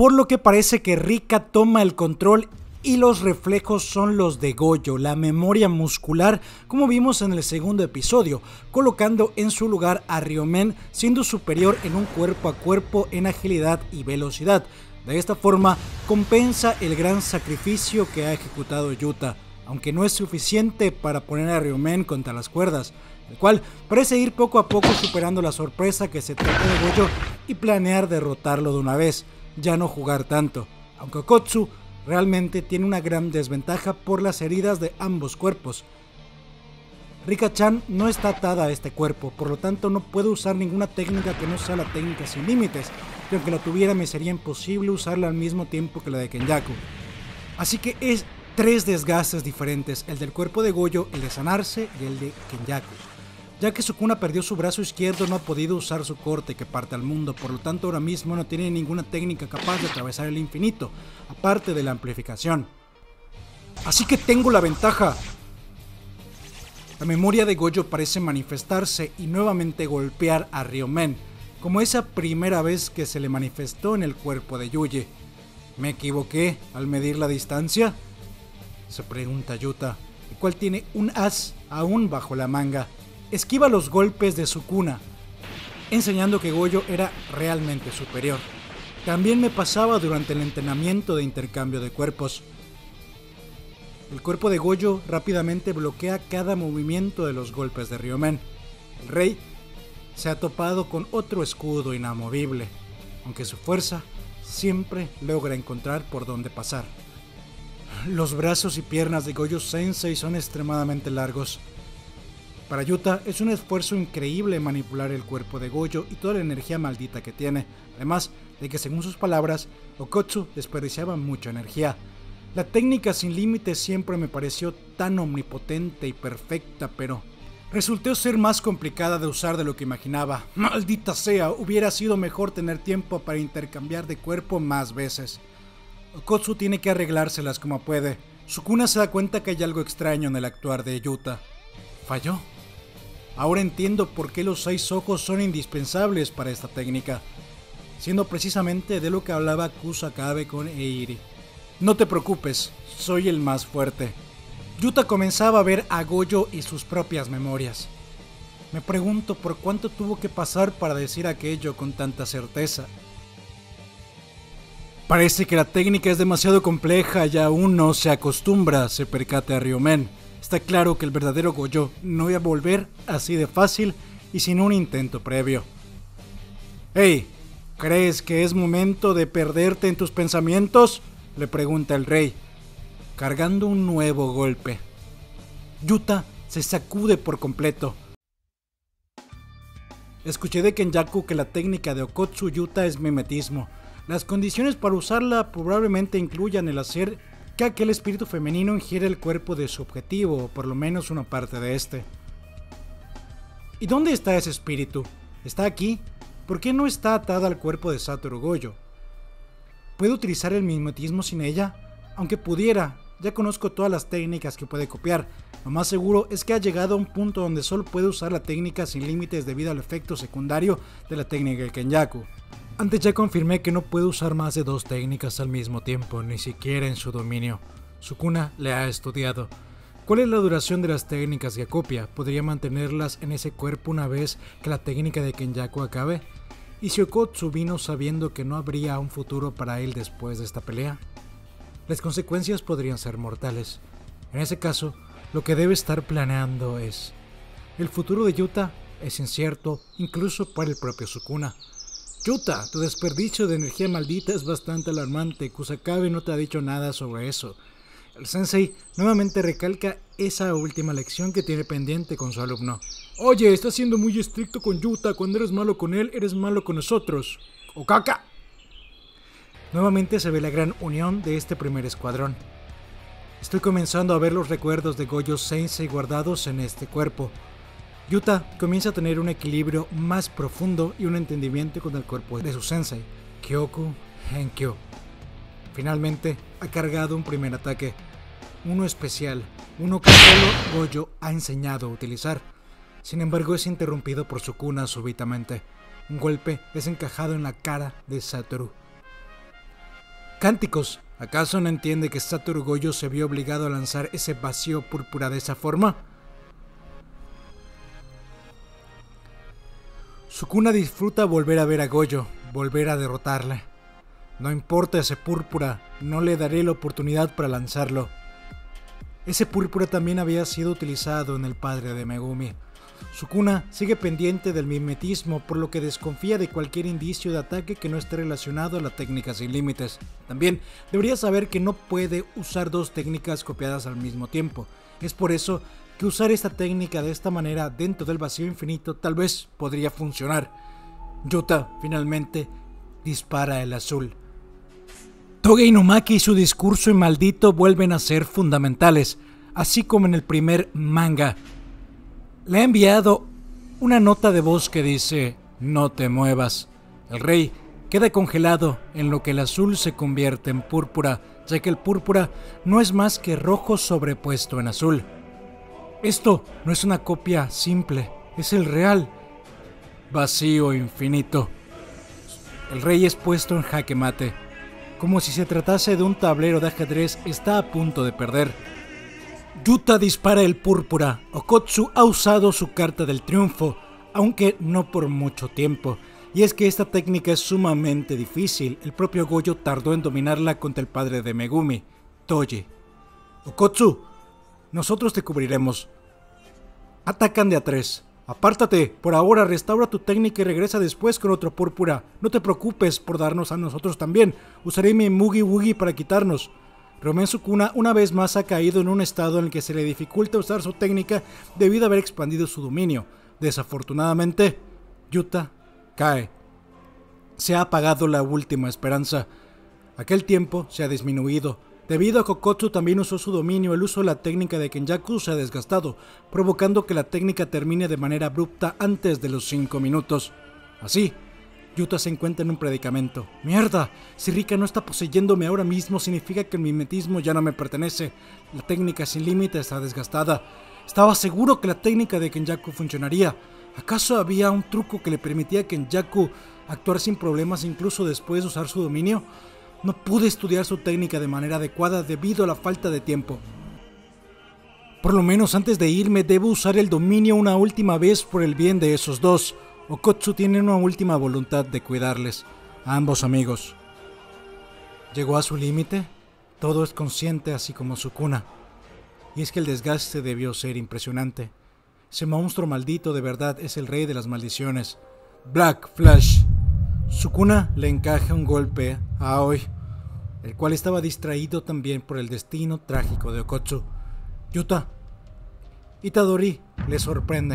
por lo que parece que Rika toma el control y los reflejos son los de Gojo, la memoria muscular, como vimos en el segundo episodio, colocando en su lugar a Ryomen, siendo superior en un cuerpo a cuerpo en agilidad y velocidad. De esta forma compensa el gran sacrificio que ha ejecutado Yuta, aunque no es suficiente para poner a Ryomen contra las cuerdas, el cual parece ir poco a poco superando la sorpresa que se trata de Gojo y planear derrotarlo de una vez, ya no jugar tanto, aunque Okkotsu realmente tiene una gran desventaja por las heridas de ambos cuerpos. Rika-chan no está atada a este cuerpo, por lo tanto no puede usar ninguna técnica que no sea la técnica sin límites, y aunque la tuviera me sería imposible usarla al mismo tiempo que la de Kenjaku. Así que es 3 desgastes diferentes, el del cuerpo de Gojo, el de sanarse y el de Kenjaku. Ya que Sukuna perdió su brazo izquierdo, no ha podido usar su corte que parte al mundo, por lo tanto ahora mismo no tiene ninguna técnica capaz de atravesar el infinito, aparte de la amplificación. Así que tengo la ventaja. La memoria de Gojo parece manifestarse y nuevamente golpear a Ryomen, como esa primera vez que se le manifestó en el cuerpo de Yuji. ¿Me equivoqué al medir la distancia?, se pregunta Yuta, el cual tiene un as aún bajo la manga. Esquiva los golpes de Sukuna, enseñando que Gojo era realmente superior. También me pasaba durante el entrenamiento de intercambio de cuerpos. El cuerpo de Gojo rápidamente bloquea cada movimiento de los golpes de Ryomen. El rey se ha topado con otro escudo inamovible, aunque su fuerza siempre logra encontrar por dónde pasar. Los brazos y piernas de Gojo Sensei son extremadamente largos. Para Yuta es un esfuerzo increíble manipular el cuerpo de Gojo y toda la energía maldita que tiene, además de que según sus palabras, Okkotsu desperdiciaba mucha energía. La técnica sin límites siempre me pareció tan omnipotente y perfecta, pero resultó ser más complicada de usar de lo que imaginaba. Maldita sea, hubiera sido mejor tener tiempo para intercambiar de cuerpo más veces. Okkotsu tiene que arreglárselas como puede. Sukuna se da cuenta que hay algo extraño en el actuar de Yuta. ¿Falló? Ahora entiendo por qué los 6 ojos son indispensables para esta técnica, siendo precisamente de lo que hablaba Kusakabe con Eiri. No te preocupes, soy el más fuerte. Yuta comenzaba a ver a Gojo y sus propias memorias. Me pregunto por cuánto tuvo que pasar para decir aquello con tanta certeza. Parece que la técnica es demasiado compleja y aún no se acostumbra, se percata Ryomen. Está claro que el verdadero Gojo no iba a volver así de fácil y sin un intento previo. «Hey, ¿crees que es momento de perderte en tus pensamientos?», le pregunta el rey, cargando un nuevo golpe. Yuta se sacude por completo. Escuché de Kenjaku que la técnica de Okkotsu Yuta es mimetismo. Las condiciones para usarla probablemente incluyan el hacer que aquel espíritu femenino ingiere el cuerpo de su objetivo, o por lo menos una parte de este. ¿Y dónde está ese espíritu? ¿Está aquí? ¿Por qué no está atada al cuerpo de Satoru Gojo? ¿Puedo utilizar el mimetismo sin ella? Aunque pudiera, ya conozco todas las técnicas que puede copiar. Lo más seguro es que ha llegado a un punto donde solo puede usar la técnica sin límites debido al efecto secundario de la técnica del Kenjaku. Antes ya confirmé que no puede usar más de 2 técnicas al mismo tiempo, ni siquiera en su dominio. Sukuna le ha estudiado. ¿Cuál es la duración de las técnicas que copia? ¿Podría mantenerlas en ese cuerpo una vez que la técnica de Kenjaku acabe? ¿Y si Okkotsu vino sabiendo que no habría un futuro para él después de esta pelea? Las consecuencias podrían ser mortales. En ese caso, lo que debe estar planeando es... El futuro de Yuta es incierto, incluso para el propio Sukuna. Yuta, tu desperdicio de energía maldita es bastante alarmante. Kusakabe no te ha dicho nada sobre eso. El sensei nuevamente recalca esa última lección que tiene pendiente con su alumno. Oye, estás siendo muy estricto con Yuta. Cuando eres malo con él, eres malo con nosotros. ¡Okaka! Nuevamente se ve la gran unión de este primer escuadrón. Estoy comenzando a ver los recuerdos de Gojo Sensei guardados en este cuerpo. Yuta comienza a tener un equilibrio más profundo y un entendimiento con el cuerpo de su sensei, Kyoku Henkyo. Finalmente ha cargado un primer ataque, uno especial, uno que solo Gojo ha enseñado a utilizar. Sin embargo es interrumpido por Sukuna súbitamente. Un golpe es encajado en la cara de Satoru. Cánticos, ¿acaso no entiende que Satoru Gojo se vio obligado a lanzar ese vacío púrpura de esa forma? Sukuna disfruta volver a ver a Gojo, volver a derrotarle. No importa ese púrpura, no le daré la oportunidad para lanzarlo. Ese púrpura también había sido utilizado en el padre de Megumi. Sukuna sigue pendiente del mimetismo, por lo que desconfía de cualquier indicio de ataque que no esté relacionado a la técnica sin límites. También debería saber que no puede usar dos técnicas copiadas al mismo tiempo. Es por eso que usar esta técnica de esta manera dentro del vacío infinito tal vez podría funcionar. Yuta finalmente dispara el azul. Toga Inumaki y su discurso y maldito vuelven a ser fundamentales, así como en el primer manga. Le ha enviado una nota de voz que dice: no te muevas. El rey queda congelado en lo que el azul se convierte en púrpura, ya que el púrpura no es más que rojo sobrepuesto en azul. Esto no es una copia simple, es el real vacío infinito. El rey es puesto en jaque mate. Como si se tratase de un tablero de ajedrez, está a punto de perder. Yuta dispara el púrpura. Okotsu ha usado su carta del triunfo, aunque no por mucho tiempo. Y es que esta técnica es sumamente difícil. El propio Gojo tardó en dominarla contra el padre de Megumi, Toji. Okotsu, nosotros te cubriremos. Atacan de a tres. Apártate, por ahora restaura tu técnica y regresa después con otro púrpura. No te preocupes por darnos a nosotros también. Usaré mi Mugi Wugi para quitarnos. Ryomen Sukuna una vez más ha caído en un estado en el que se le dificulta usar su técnica debido a haber expandido su dominio. Desafortunadamente, Yuta cae. Se ha apagado la última esperanza. Aquel tiempo se ha disminuido. Debido a que Okotsu también usó su dominio, el uso de la técnica de Kenjaku se ha desgastado, provocando que la técnica termine de manera abrupta antes de los 5 minutos. Así, Yuta se encuentra en un predicamento. ¡Mierda! Si Rika no está poseyéndome ahora mismo, significa que el mimetismo ya no me pertenece. La técnica sin límite está desgastada. Estaba seguro que la técnica de Kenjaku funcionaría. ¿Acaso había un truco que le permitía a Kenjaku actuar sin problemas incluso después de usar su dominio? No pude estudiar su técnica de manera adecuada debido a la falta de tiempo. Por lo menos antes de irme debo usar el dominio una última vez por el bien de esos dos. Okotsu tiene una última voluntad de cuidarles, a ambos amigos. ¿Llegó a su límite? Todo es consciente, así como Sukuna. Y es que el desgaste debió ser impresionante. Ese monstruo maldito de verdad es el rey de las maldiciones. Black Flash. Sukuna le encaja un golpe a Aoi, el cual estaba distraído también por el destino trágico de Okotsu. Yuta. Itadori le sorprende.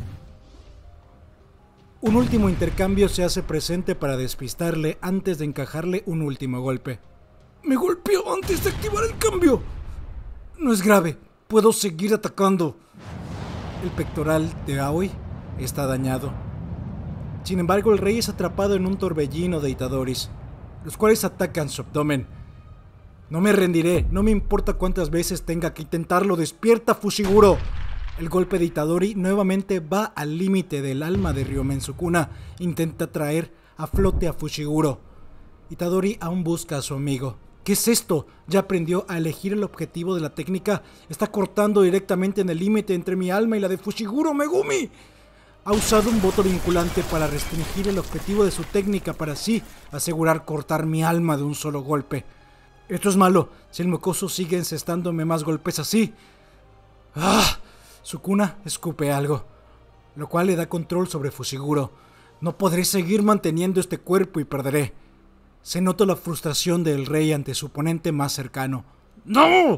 Un último intercambio se hace presente para despistarle antes de encajarle un último golpe. ¡Me golpeó antes de activar el cambio! No es grave, puedo seguir atacando. El pectoral de Aoi está dañado. Sin embargo, el rey es atrapado en un torbellino de Itadoris, los cuales atacan su abdomen. No me rendiré, no me importa cuántas veces tenga que intentarlo. ¡Despierta, Fushiguro! El golpe de Itadori nuevamente va al límite del alma de Ryomen Sukuna. Intenta traer a flote a Fushiguro. Itadori aún busca a su amigo. ¿Qué es esto? Ya aprendió a elegir el objetivo de la técnica. Está cortando directamente en el límite entre mi alma y la de Fushiguro Megumi. Ha usado un voto vinculante para restringir el objetivo de su técnica para así asegurar cortar mi alma de un solo golpe. Esto es malo. Si el mocoso sigue encestándome más golpes así... ¡Ah! Sukuna escupe algo, lo cual le da control sobre Fushiguro. No podré seguir manteniendo este cuerpo y perderé. Se nota la frustración del rey ante su oponente más cercano. ¡No!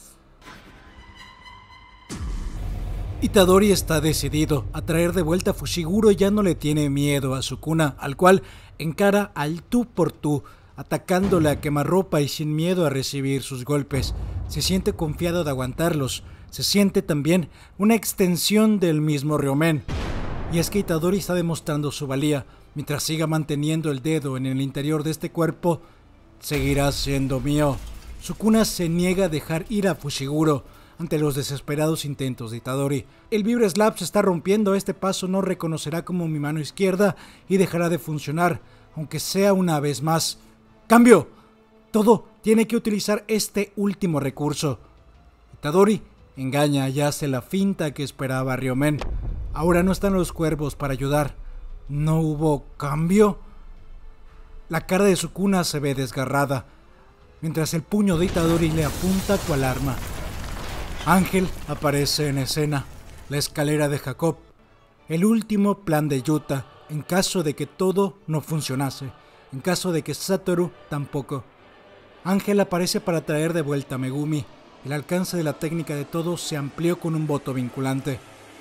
Itadori está decidido a traer de vuelta a Fushiguro y ya no le tiene miedo a Sukuna, al cual encara al tú por tú, atacándole a quemarropa y sin miedo a recibir sus golpes. Se siente confiado de aguantarlos. Se siente también una extensión del mismo Ryomen. Y es que Itadori está demostrando su valía. Mientras siga manteniendo el dedo en el interior de este cuerpo, seguirá siendo mío. Sukuna se niega a dejar ir a Fushiguro ante los desesperados intentos de Itadori. El Vibra Slap se está rompiendo. Este paso no reconocerá como mi mano izquierda y dejará de funcionar, aunque sea una vez más. ¡Cambio! Todo tiene que utilizar este último recurso. Itadori engaña y hace la finta que esperaba Ryomen. Ahora no están los cuervos para ayudar. ¿No hubo cambio? La cara de Sukuna se ve desgarrada, mientras el puño de Itadori le apunta cual arma. Ángel aparece en escena, la escalera de Jacob, el último plan de Yuta en caso de que todo no funcionase, en caso de que Satoru tampoco. Ángel aparece para traer de vuelta a Megumi. El alcance de la técnica de todos se amplió con un voto vinculante.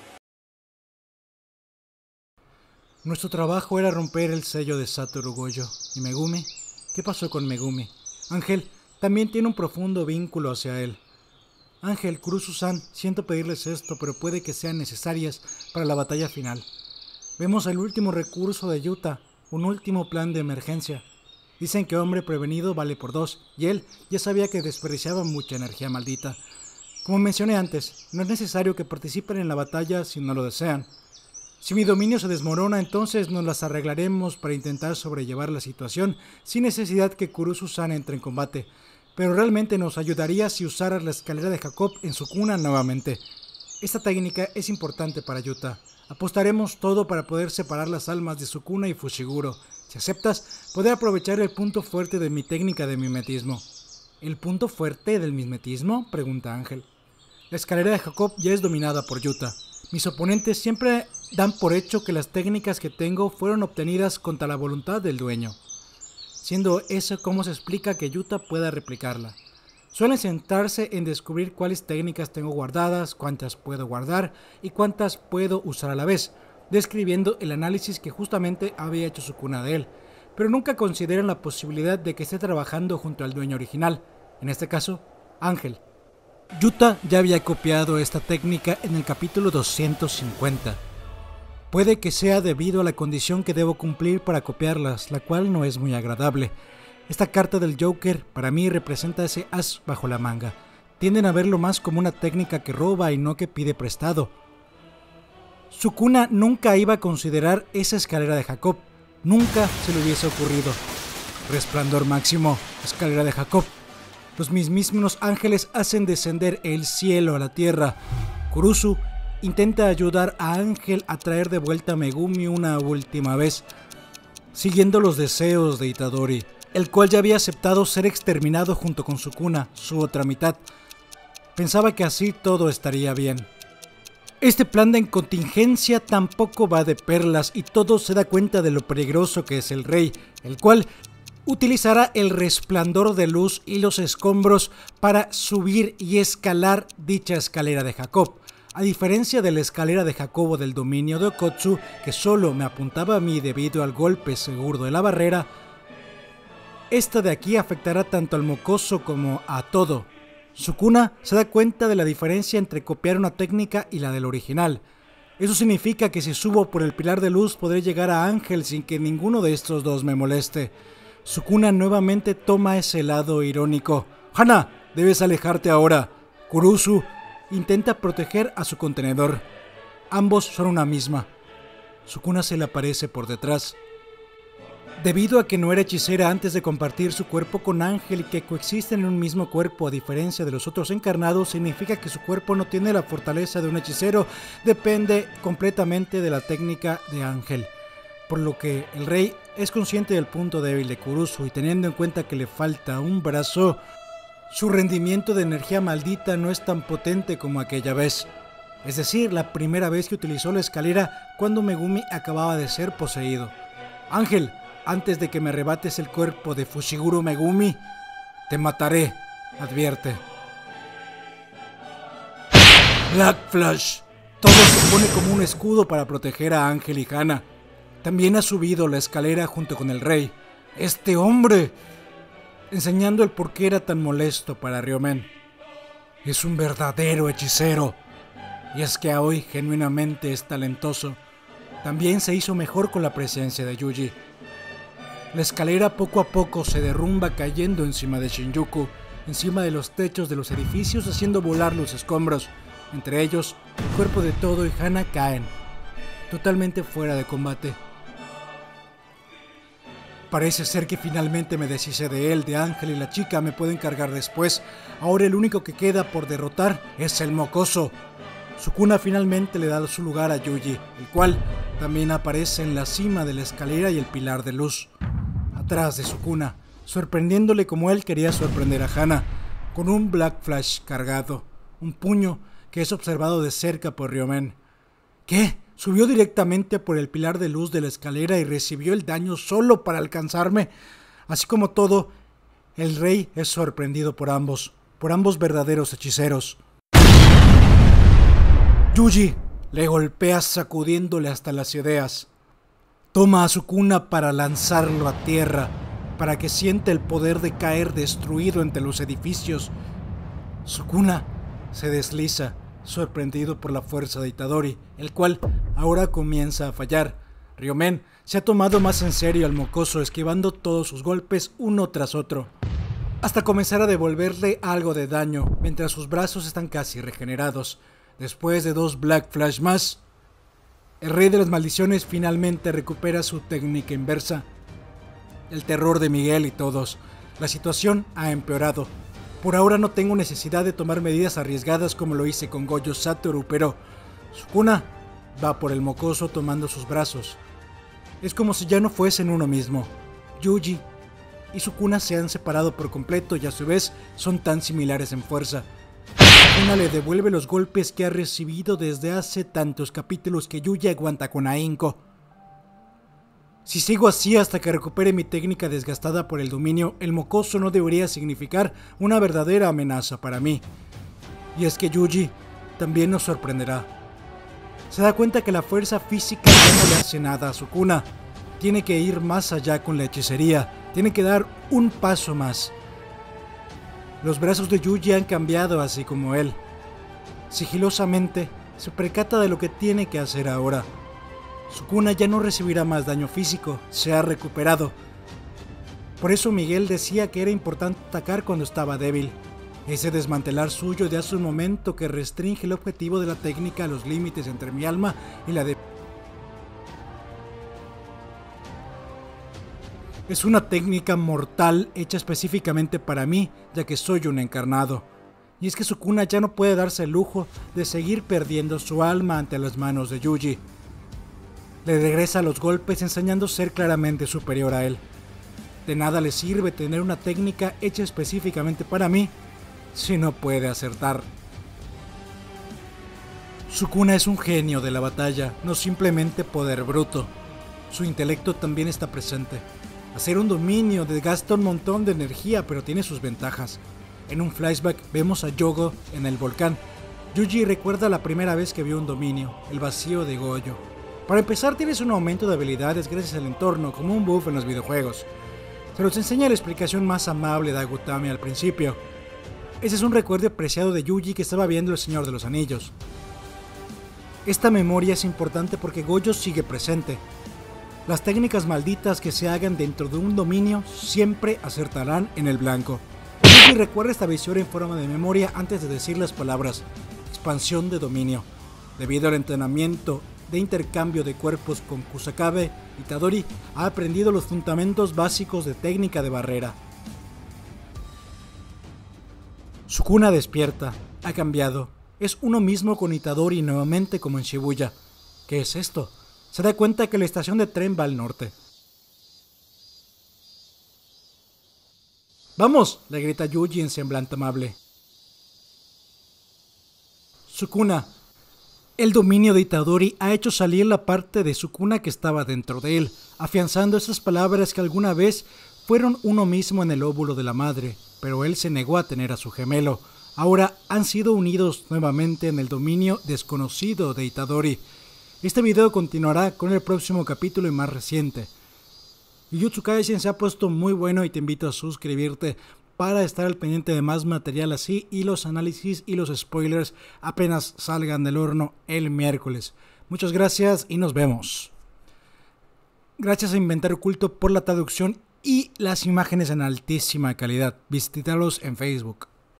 Nuestro trabajo era romper el sello de Satoru Gojo. ¿Y Megumi? ¿Qué pasó con Megumi? Ángel también tiene un profundo vínculo hacia él. Ángel, Kurusu-san, siento pedirles esto, pero puede que sean necesarias para la batalla final. Vemos el último recurso de Yuta, un último plan de emergencia. Dicen que hombre prevenido vale por 2, y él ya sabía que desperdiciaba mucha energía maldita. Como mencioné antes, no es necesario que participen en la batalla si no lo desean. Si mi dominio se desmorona, entonces nos las arreglaremos para intentar sobrellevar la situación sin necesidad que Kurusu-san entre en combate. Pero realmente nos ayudaría si usaras la escalera de Jacob en Sukuna nuevamente. Esta técnica es importante para Yuta. Apostaremos todo para poder separar las almas de Sukuna y Fushiguro. Si aceptas, podré aprovechar el punto fuerte de mi técnica de mimetismo. ¿El punto fuerte del mimetismo?, pregunta Ángel. La escalera de Jacob ya es dominada por Yuta. Mis oponentes siempre dan por hecho que las técnicas que tengo fueron obtenidas contra la voluntad del dueño. Siendo eso cómo se explica que Yuta pueda replicarla. Suelen centrarse en descubrir cuáles técnicas tengo guardadas, cuántas puedo guardar y cuántas puedo usar a la vez, describiendo el análisis que justamente había hecho Sukuna de él, pero nunca consideran la posibilidad de que esté trabajando junto al dueño original, en este caso, Ángel. Yuta ya había copiado esta técnica en el capítulo 250. Puede que sea debido a la condición que debo cumplir para copiarlas, la cual no es muy agradable. Esta carta del Joker para mí representa ese as bajo la manga. Tienden a verlo más como una técnica que roba y no que pide prestado. Sukuna nunca iba a considerar esa escalera de Jacob. Nunca se le hubiese ocurrido. Resplandor máximo, escalera de Jacob. Los mismísimos ángeles hacen descender el cielo a la tierra. Kurusu intenta ayudar a Ángel a traer de vuelta a Megumi una última vez, siguiendo los deseos de Itadori, el cual ya había aceptado ser exterminado junto con Sukuna, su otra mitad. Pensaba que así todo estaría bien. Este plan de contingencia tampoco va de perlas y todo se da cuenta de lo peligroso que es el rey, el cual utilizará el resplandor de luz y los escombros para subir y escalar dicha escalera de Jacob. A diferencia de la escalera de Jacobo del dominio de Okotsu, que solo me apuntaba a mí debido al golpe seguro de la barrera, esta de aquí afectará tanto al mocoso como a todo. Sukuna se da cuenta de la diferencia entre copiar una técnica y la del original. Eso significa que si subo por el pilar de luz podré llegar a Ángel sin que ninguno de estos dos me moleste. Sukuna nuevamente toma ese lado irónico. Hana, debes alejarte ahora. Kurusu intenta proteger a su contenedor. Ambos son una misma. Sukuna se le aparece por detrás. Debido a que no era hechicera antes de compartir su cuerpo con Ángel y que coexisten en un mismo cuerpo a diferencia de los otros encarnados, significa que su cuerpo no tiene la fortaleza de un hechicero, depende completamente de la técnica de Ángel. Por lo que el rey es consciente del punto débil de Kurusu y teniendo en cuenta que le falta un brazo, su rendimiento de energía maldita no es tan potente como aquella vez. Es decir, la primera vez que utilizó la escalera cuando Megumi acababa de ser poseído. Ángel, antes de que me arrebates el cuerpo de Fushiguro Megumi, te mataré, advierte. Black Flash. Todo se pone como un escudo para proteger a Ángel y Hana. También ha subido la escalera junto con el rey. ¡Este hombre! Enseñando el por qué era tan molesto para Ryomen. Es un verdadero hechicero. Y es que Aoi genuinamente es talentoso. También se hizo mejor con la presencia de Yuji. La escalera poco a poco se derrumba cayendo encima de Shinjuku, encima de los techos de los edificios, haciendo volar los escombros. Entre ellos, el cuerpo de Todo y Hana caen, totalmente fuera de combate. Parece ser que finalmente me deshice de él, de Ángel y la chica me pueden cargar después. Ahora el único que queda por derrotar es el mocoso. Sukuna finalmente le da su lugar a Yuji, el cual también aparece en la cima de la escalera y el pilar de luz. Atrás de Sukuna, sorprendiéndole como él quería sorprender a Hana, con un Black Flash cargado, un puño que es observado de cerca por Ryomen. ¿Qué? Subió directamente por el pilar de luz de la escalera y recibió el daño solo para alcanzarme. Así como todo, el rey es sorprendido por ambos verdaderos hechiceros. Yuji le golpea sacudiéndole hasta las ideas. Toma a Sukuna para lanzarlo a tierra, para que sienta el poder de caer destruido entre los edificios. Sukuna se desliza, sorprendido por la fuerza de Itadori, el cual ahora comienza a fallar. Ryomen se ha tomado más en serio al mocoso, esquivando todos sus golpes uno tras otro, hasta comenzar a devolverle algo de daño, mientras sus brazos están casi regenerados. Después de 2 Black Flash más, el rey de las maldiciones finalmente recupera su técnica inversa. El terror de Miguel y todos. La situación ha empeorado. Por ahora no tengo necesidad de tomar medidas arriesgadas como lo hice con Gojo Satoru, pero Sukuna va por el mocoso tomando sus brazos. Es como si ya no fuesen uno mismo. Yuji y Sukuna se han separado por completo y a su vez son tan similares en fuerza. Sukuna le devuelve los golpes que ha recibido desde hace tantos capítulos que Yuji aguanta con ahínco. Si sigo así hasta que recupere mi técnica desgastada por el dominio, el mocoso no debería significar una verdadera amenaza para mí. Y es que Yuji también nos sorprenderá. Se da cuenta que la fuerza física ya no le hace nada a Sukuna. Tiene que ir más allá con la hechicería, tiene que dar un paso más. Los brazos de Yuji han cambiado así como él. Sigilosamente se percata de lo que tiene que hacer ahora. Sukuna ya no recibirá más daño físico, se ha recuperado. Por eso Miguel decía que era importante atacar cuando estaba débil. Ese desmantelar suyo de hace un momento que restringe el objetivo de la técnica a los límites entre mi alma y la de... Es una técnica mortal hecha específicamente para mí, ya que soy un encarnado. Y es que Sukuna ya no puede darse el lujo de seguir perdiendo su alma ante las manos de Yuji. Le regresa los golpes enseñando ser claramente superior a él. De nada le sirve tener una técnica hecha específicamente para mí si no puede acertar. Sukuna es un genio de la batalla, no simplemente poder bruto. Su intelecto también está presente. Hacer un dominio desgasta un montón de energía, pero tiene sus ventajas. En un flashback vemos a Yogo en el volcán. Yuji recuerda la primera vez que vio un dominio, el vacío de Gojo. Para empezar, tienes un aumento de habilidades gracias al entorno, como un buff en los videojuegos. Se los enseña la explicación más amable de Agutami al principio. Ese es un recuerdo apreciado de Yuji que estaba viendo El Señor de los Anillos. Esta memoria es importante porque Gojo sigue presente. Las técnicas malditas que se hagan dentro de un dominio siempre acertarán en el blanco. Yuji recuerda esta visión en forma de memoria antes de decir las palabras expansión de dominio. Debido al entrenamiento de intercambio de cuerpos con Kusakabe, Itadori ha aprendido los fundamentos básicos de técnica de barrera. Sukuna despierta, ha cambiado, es uno mismo con Itadori nuevamente como en Shibuya. ¿Qué es esto? Se da cuenta que la estación de tren va al norte. ¡Vamos!, le grita Yuji en semblante amable. Sukuna. El dominio de Itadori ha hecho salir la parte de Sukuna que estaba dentro de él, afianzando esas palabras que alguna vez fueron uno mismo en el óvulo de la madre, pero él se negó a tener a su gemelo. Ahora han sido unidos nuevamente en el dominio desconocido de Itadori. Este video continuará con el próximo capítulo y más reciente. Jujutsu Kaisen se ha puesto muy bueno y te invito a suscribirte para estar al pendiente de más material así y los análisis y los spoilers apenas salgan del horno el miércoles. Muchas gracias y nos vemos. Gracias a Inventario Oculto por la traducción y las imágenes en altísima calidad. Visítalos en Facebook.